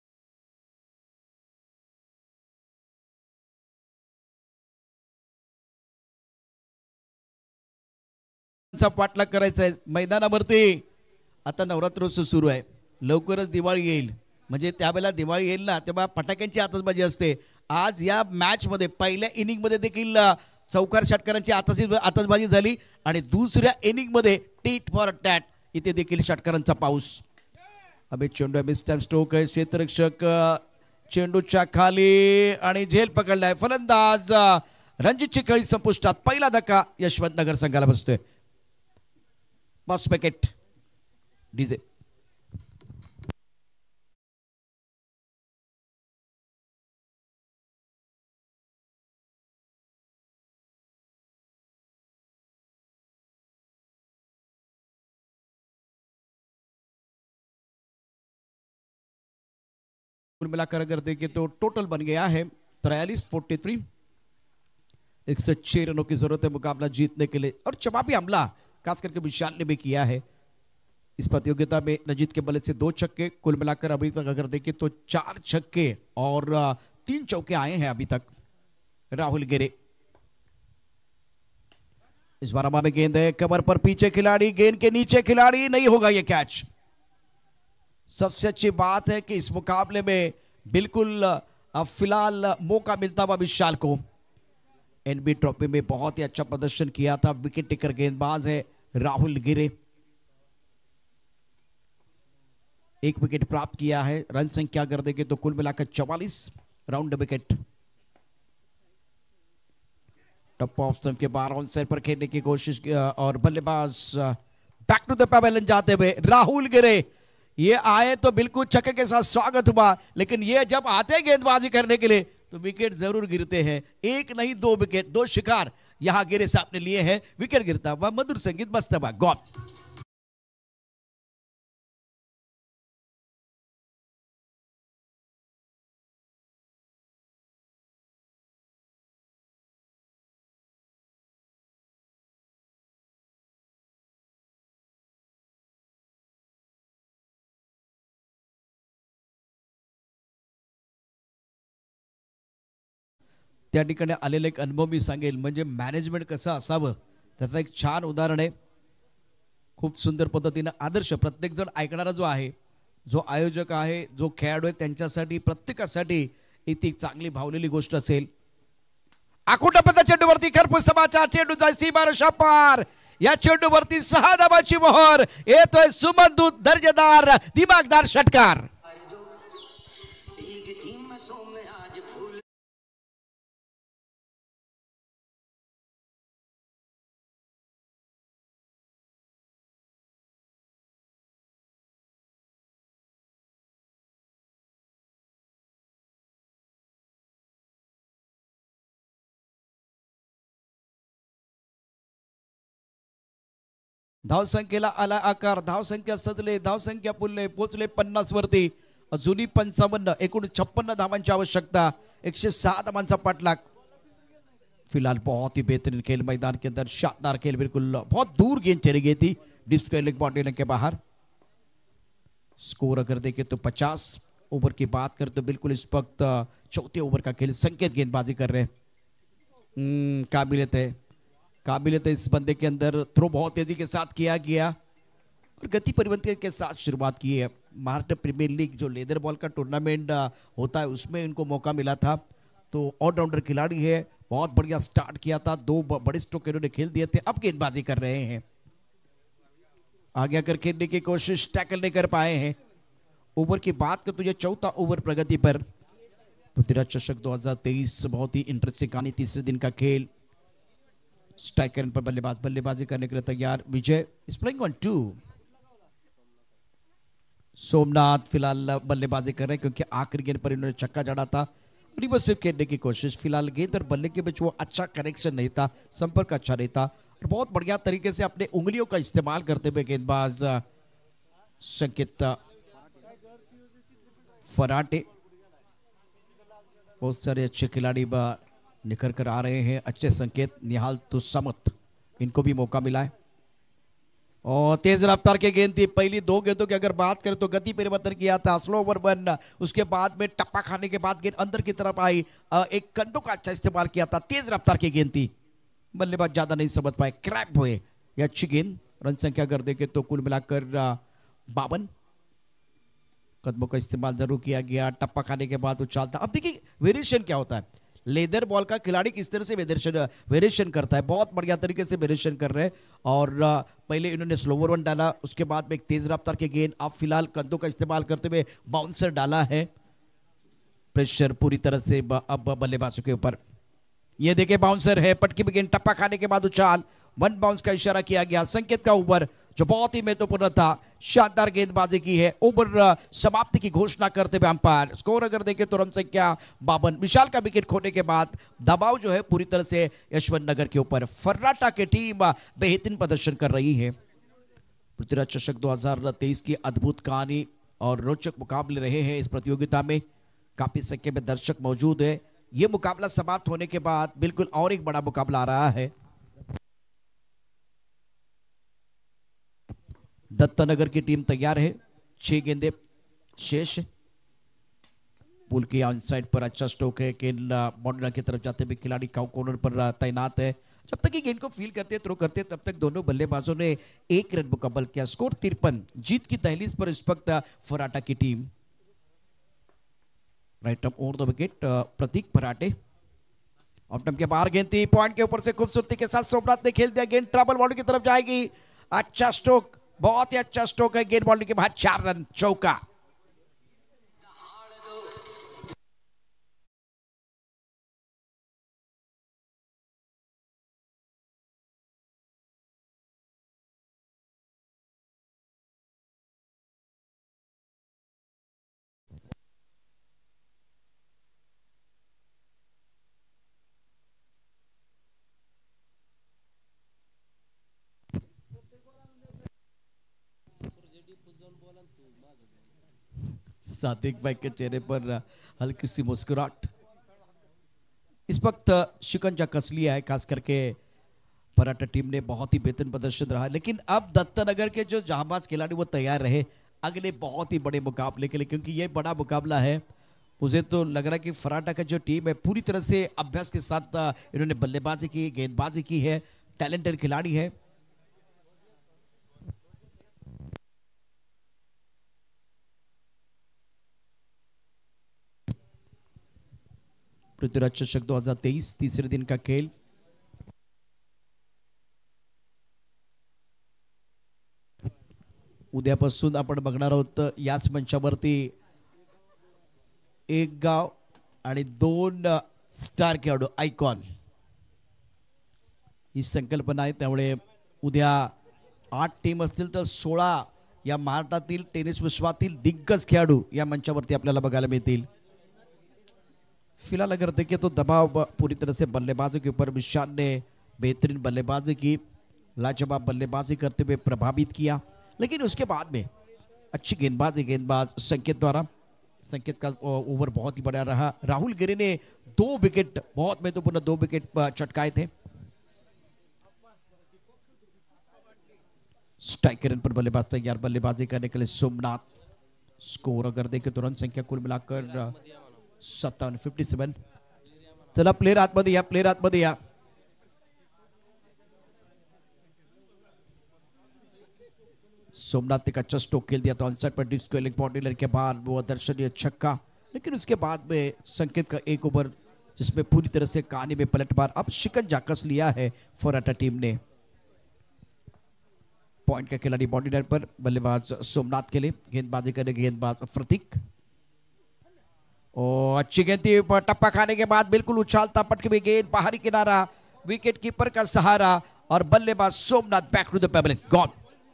पाठलाग करायचा आहे मैदानावरती. आता नवरात्रोत्सव सुरू आहे, लवकरच दिवाळी येईल, म्हणजे त्यावेळेला दिवाळी येईल ना, तेव्हा फटाक्यांची आतषबाजी असते. आज या मॅच मध्ये पहिल्या इनिंग मध्ये देखील चौकार षटकारांची आतषबाजी झाली आणि दुसऱ्या इनिंग मध्ये टीट फॉर टॅट इथे देखील षटकारांचा पाऊस. अबे चेंडू मिस्टर स्ट्रोक आहे. क्षेत्ररक्षक चेंडूच्या खाली आणि झेल पकडलाय. फलंदाज रणजितची खेळी संपुष्टात. पहिला धक्का यशवंत नगर संघाला बसतोय. Boss packet DJ. कुल मिलाकर अगर देखें तो टोटल बन गया है तिरालीस फोर्टी थ्री. एक सौ छह रनों की जरूरत है मुकाबला जीतने के लिए, और जवाबी हमला खास करके विशाल ने भी किया है इस प्रतियोगिता में. रंजीत के बल्ले से दो छक्के, कुल मिलाकर अभी तक अगर देखें तो चार छक्के और तीन चौके आए हैं अभी तक. राहुल गेरे इस बार में गेंद है, कमर पर पीछे खिलाड़ी, गेंद के नीचे खिलाड़ी, नहीं होगा ये कैच. सबसे अच्छी बात है कि इस मुकाबले में बिल्कुल फिलहाल मौका मिलता हुआ विशाल को. एनबी ट्रॉफी में बहुत ही अच्छा प्रदर्शन किया था. विकेट टेकर गेंदबाज है राहुल गिरे. एक विकेट प्राप्त किया है. रन संख्या अगर देंगे तो कुल मिलाकर चवालीस. Round wicket. Top of stump के बाहर ऑन साइड पर खेलने की कोशिश किया और बल्लेबाज बैक टू द पैवेलियन जाते हुए राहुल गिरे. ये आए तो बिल्कुल छक्के के साथ स्वागत हुआ, लेकिन ये जब आते गेंदबाजी करने के लिए तो विकेट जरूर गिरते हैं. एक नहीं दो विकेट, दो शिकार यहां गिरे साहब ने लिए हैं. विकेट गिरता हुआ मधुर संगीत बजता हुआ गॉन. त्या ठिकाणी आलेला एक अनुभव मी सांगेल, म्हणजे मॅनेजमेंट कसं असावं त्याचं एक छान उदाहरण आहे. खूप सुंदर पद्धतीने आदर्श प्रत्येक जण ऐकणारा जो आहे, जो आयोजक आहे, जो खेळाडू आहे, त्यांच्यासाठी प्रत्येकासाठी इथे चांगली भावलेली गोष्ट असेल. आकुटपदा चेंडूवरती खरपूस समाचार. चेंडू जाय सीमारेषा पार. या चेंडूवरती सहा धावांची मोहर. येतोय सुमन दूत. दर्जेदार दिमागदार षटकार. धावसंख्येला आला आकार. धावसंख्या सजले, धावसंख्या पुरले, पोचले पन्नास वरती. अजूनही पंचावन्न एकूण छप्पन्न धावांची आवश्यकता, एकशे सहा धावांचा पाठलाग। फिलहाल बहुत ही बेहतरीन खेल मैदान के अंदर, शानदार खेल, बिल्कुल बहुत दूर गेंद चली गई थी डिस्क लेग बाउंड्री के बाहर। स्कोर अगर देखें तो पचास, ओवर की बात करें तो बिल्कुल इस वक्त चौथे ओवर का खेल, संकेत गेंदबाजी कर रहे हैं। काबिलियत है, काबिलियत है इस बंदे के अंदर, थ्रो बहुत तेजी के साथ किया गया और गति परिवर्तन के साथ शुरुआत की है। महाराष्ट्र प्रीमियर लीग जो लेदर बॉल का टूर्नामेंट होता है उसमें इनको मौका मिला था, तो ऑलराउंडर खिलाड़ी है, बहुत बढ़िया स्टार्ट किया था, दो बड़े स्ट्रोक इन्होंने खेल दिए थे, अब गेंदबाजी कर रहे हैं। आगे आकर खेलने की कोशिश, टैकल नहीं कर पाए हैं। ओवर की बात कर तो ये चौथा ओवर प्रगति पर। पृथ्वीराज चषक दो हज़ार तेईस बहुत ही इंटरेस्टिंग कहानी, तीसरे दिन का खेल। स्ट्राइकर पर बल्लेबाज बल्लेबाजी करने के लिए तैयार, Vijay is playing on two. Somnath फिलहाल बल्लेबाजी कर रहे हैं क्योंकि आखिरी गेंद पर इन्होंने छक्का जड़ा था। रिवर्स स्वीप खेलने की कोशिश, फिलहाल गेंद और बल्ले के बीच वो अच्छा कनेक्शन नहीं था, संपर्क अच्छा नहीं था और बहुत बढ़िया तरीके से अपने उंगलियों का इस्तेमाल करते हुए गेंदबाज संकेत फराटे, बहुत सारे अच्छे खिलाड़ी निखर कर आ रहे हैं, अच्छे संकेत। निहाल तुसमत, इनको भी मौका मिला है और तेज रफ्तार की गेंद थी। पहली दो गेंदों की अगर बात करें तो गति परिवर्तन किया था, स्लो ओवर वन, उसके बाद में टप्पा खाने के बाद गेंद अंदर की तरफ आई, एक कंधों का अच्छा इस्तेमाल किया था, तेज रफ्तार की गेंद थी, बल्लेबाज ज्यादा नहीं समझ पाए, क्रैप हुए। ये अच्छी गेंद, रन संख्या अगर देखें तो कुल मिलाकर बावन, कदमों का इस्तेमाल जरूर किया गया, टप्पा खाने के बाद उछाल था। अब देखिए वेरिएशन क्या होता है, लेदर बॉल का खिलाड़ी किस तरह से वेरिएशन वेरिएशन करता है, बहुत बढ़िया तरीके से वेरिएशन कर रहे हैं। और पहले इन्होंने स्लोवर वन डाला, उसके बाद में एक तेज रफ्तार की गेंद, अब फिलहाल कंधों का इस्तेमाल करते हुए बाउंसर डाला है। प्रेशर पूरी तरह से अब बल्लेबाजों के ऊपर। ये देखे बाउंसर है, पटकी में गेंद, टप्पा खाने के बाद उछाल, वन बाउंस का इशारा किया गया। संकेत का ओवर जो बहुत ही महत्वपूर्ण था, शानदार गेंदबाजी की है। ओवर समाप्ति की घोषणा करते हुए अंपायर, स्कोर अगर देखें तो रन संख्या बावन। विशाल का विकेट खोने के बाद दबाव जो है पूरी तरह से यशवंत नगर के ऊपर। फर्राटा की टीम बेहतरीन प्रदर्शन कर रही है। पृथ्वीराज चषक दो हज़ार तेईस की अद्भुत कहानी और रोचक मुकाबले रहे हैं इस प्रतियोगिता में, काफी संख्या में दर्शक मौजूद है। यह मुकाबला समाप्त होने के बाद बिल्कुल और एक बड़ा मुकाबला आ रहा है। दत्तनगर की टीम तैयार है, छह गेंदे शेष। पुल की ऑन साइड पर अच्छा स्ट्रोक है, गेंद बाउंड्री की तरफ जाते हुए खिलाड़ी काउ कॉर्नर पर तैनात है। जब तक ये गेंद को फील करते थ्रो करते तब तक दोनों बल्लेबाजों ने एक रन मुकम्मल किया। स्कोर तिरपन, जीत की दहलीज पर इस वक्त फराटा की टीम। Right up over the wicket Prateek Farate, off stump के बाहर गेंद थी, पॉइंट के ऊपर से खूबसूरती के साथ सोमनाथ ने खेल दिया, गेंद ट्रबल बाउंड्री की तरफ जाएगी। अच्छा स्ट्रोक, बहुत ही अच्छा स्ट्रोक है, गेंद बाउंड्री के बाद चार रन, चौका। सादिक भाई के चेहरे पर हल्की सी मुस्कुराहट। इस वक्त शिकंजा कस लिया है, खास करके फराटा टीम ने बहुत ही बेहतरीन प्रदर्शन रहा, लेकिन अब दत्तनगर के जो जहांबाज खिलाड़ी वो तैयार रहे अगले बहुत ही बड़े मुकाबले के लिए, क्योंकि ये बड़ा मुकाबला है। मुझे तो लग रहा है कि फराटा का जो टीम है पूरी तरह से अभ्यास के साथ इन्होंने बल्लेबाजी की, गेंदबाजी की है, टैलेंटेड खिलाड़ी है। पृथ्वीराज चषक दो हज़ार तेईस तीसरे दिन का खेल। उद्यापासून आपण बघणार आहोत याच मंचावरती एक गाव आणि दोन स्टार खेळाडू आयकॉन ही संकल्पना आहे। त्यामुळे उद्या आठ टीम असतील तर सोळा या महाराष्ट्रातील टेनिस विश्वातील दिग्गज खेळाडू या मंचावरती आपल्याला बघायला मिळतील। फिलहाल अगर देखें तो दबाव पूरी तरह से बल्लेबाजों के ऊपर। विशाल ने बेहतरीन बल्लेबाजी की, लाजवाब बल्लेबाजी करते हुए प्रभावित किया, लेकिन उसके बाद में अच्छी गेंदबाजी गेंदबाज संकेत द्वारा संकेत का ओवर बहुत ही बड़ा रहा। राहुल गिरी ने दो विकेट, बहुत महत्वपूर्ण दो विकेट चटकाए थे। स्ट्राइक रन पर बल्लेबाज तैयार, बल्लेबाजी करने के लिए सोमनाथ। स्कोर अगर देखें तो रन संख्या कुल मिलाकर सत्तावन फिफ्टी सेवन। चला प्लेयर आतमध्ये या, प्लेयर आतमध्ये या। सोमनाथ ने कच्चा स्ट्रोक खेल दिया तो ऑनसाइड पर डिस्को लेग बॉडी के बाद वो दर्शनीय छक्का, लेकिन उसके बाद में संकेत का एक ओवर जिसमें पूरी तरह से कहानी में पलटवार, अब शिकंजा कस लिया है फौराटा टीम ने। पॉइंट का खिलाड़ी बॉडी लाइन पर, बल्लेबाज सोमनाथ के लिए, गेंदबाजी करेंगे गेंदबाज प्रतीक। और अच्छी गेंद थी, टप्पा खाने के बाद बिल्कुल उछालता पटक भी गेंद बाहरी किनारा, विकेट कीपर का सहारा और बल्लेबाज Somnath back to the pebble, gone.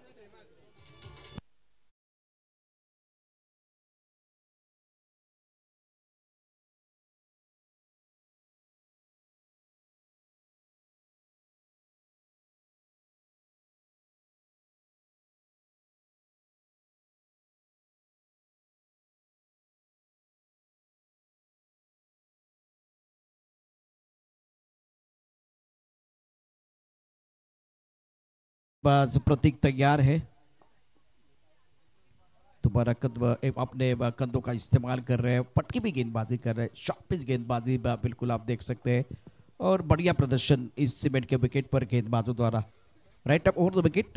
बस प्रतीक तैयार है, दोबारा कद अपने कंधों का इस्तेमाल कर रहे हैं, पटकी भी गेंदबाजी कर रहे हैं, शॉर्ट गेंदबाजी बिल्कुल आप देख सकते हैं। और बढ़िया प्रदर्शन इस सीमेंट के विकेट पर गेंदबाजों द्वारा। Right up over the wicket,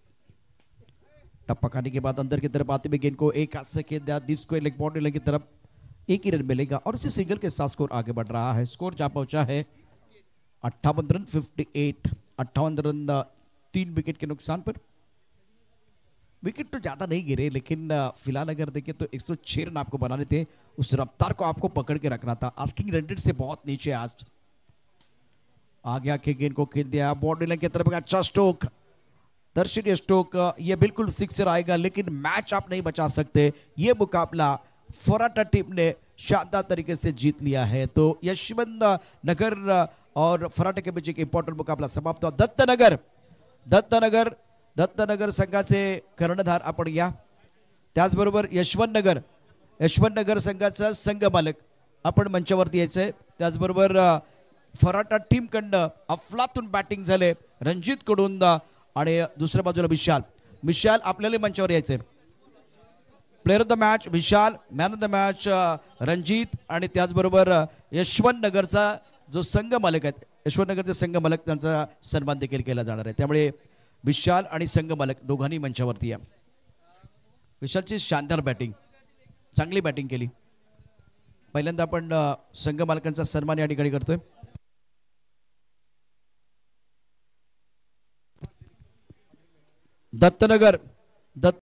टप्पा खाने के बाद अंदर की तरफ आते हुए गेंद को एक हाथ से खेल दिया, को लेग बॉडी की तरफ, एक ही रन मिलेगा और इसी सिंगल के साथ स्कोर आगे बढ़ रहा है। स्कोर जहां पहुंचा है अट्ठावन रन फिफ्टी एट, अट्ठावन रन तीन विकेट के नुकसान पर। विकेट तो ज्यादा नहीं गिरे, लेकिन फिलहाल अगर देखें तो एक सौ छह रन आपको बनाने थे, उस रफ्तार को आपको पकड़ के रखना था। आस्किंग रन रेट से बहुत नीचे आज। आगे आके गेंद को खेल दिया, बॉडी लाइन की तरफ अच्छा स्ट्रोक, दर्शनीय स्ट्रोक, ये बिल्कुल सिक्सर आएगा, लेकिन मैच आप नहीं बचा सकते। ये मुकाबला फौराटा टीम ने शानदार तरीके से जीत लिया है। तो यशवंत नगर और फौराटा के बीच एक इंपॉर्टेंट मुकाबला समाप्त हुआ। दत्तनगर दत्तनगर दत्तनगर संघाचे कर्णधार आपण या, त्याचबरोबर यशवंत नगर यशवंत नगर संघाचा संघ मालक आपण मंचावरती यायचंय। त्याचबरोबर फौराटा टीम कडनं अफलातून बॅटिंग झाले रणजित कडून, आणि दुसऱ्या बाजूला विशाल विशाल आपल्याला मंचावर यायचंय। Player of the match Vishal, man of the match Ranjit, आणि त्याचबरोबर यशवंत नगरचा जो संघ मालक आहेत, यशवंत नगरचे संघ मालक, त्यांचा सन्मान देखील केला जाणार आहे। त्यामुळे विशाल आणि संघ मालक दोघांनी मंचावरती या। विशालची शानदार बॅटिंग, चांगली बॅटिंग केली। पहिल्यांदा आपण संघ मालकांचा सन्मान या ठिकाणी करतोय। दत्तनगर दत्त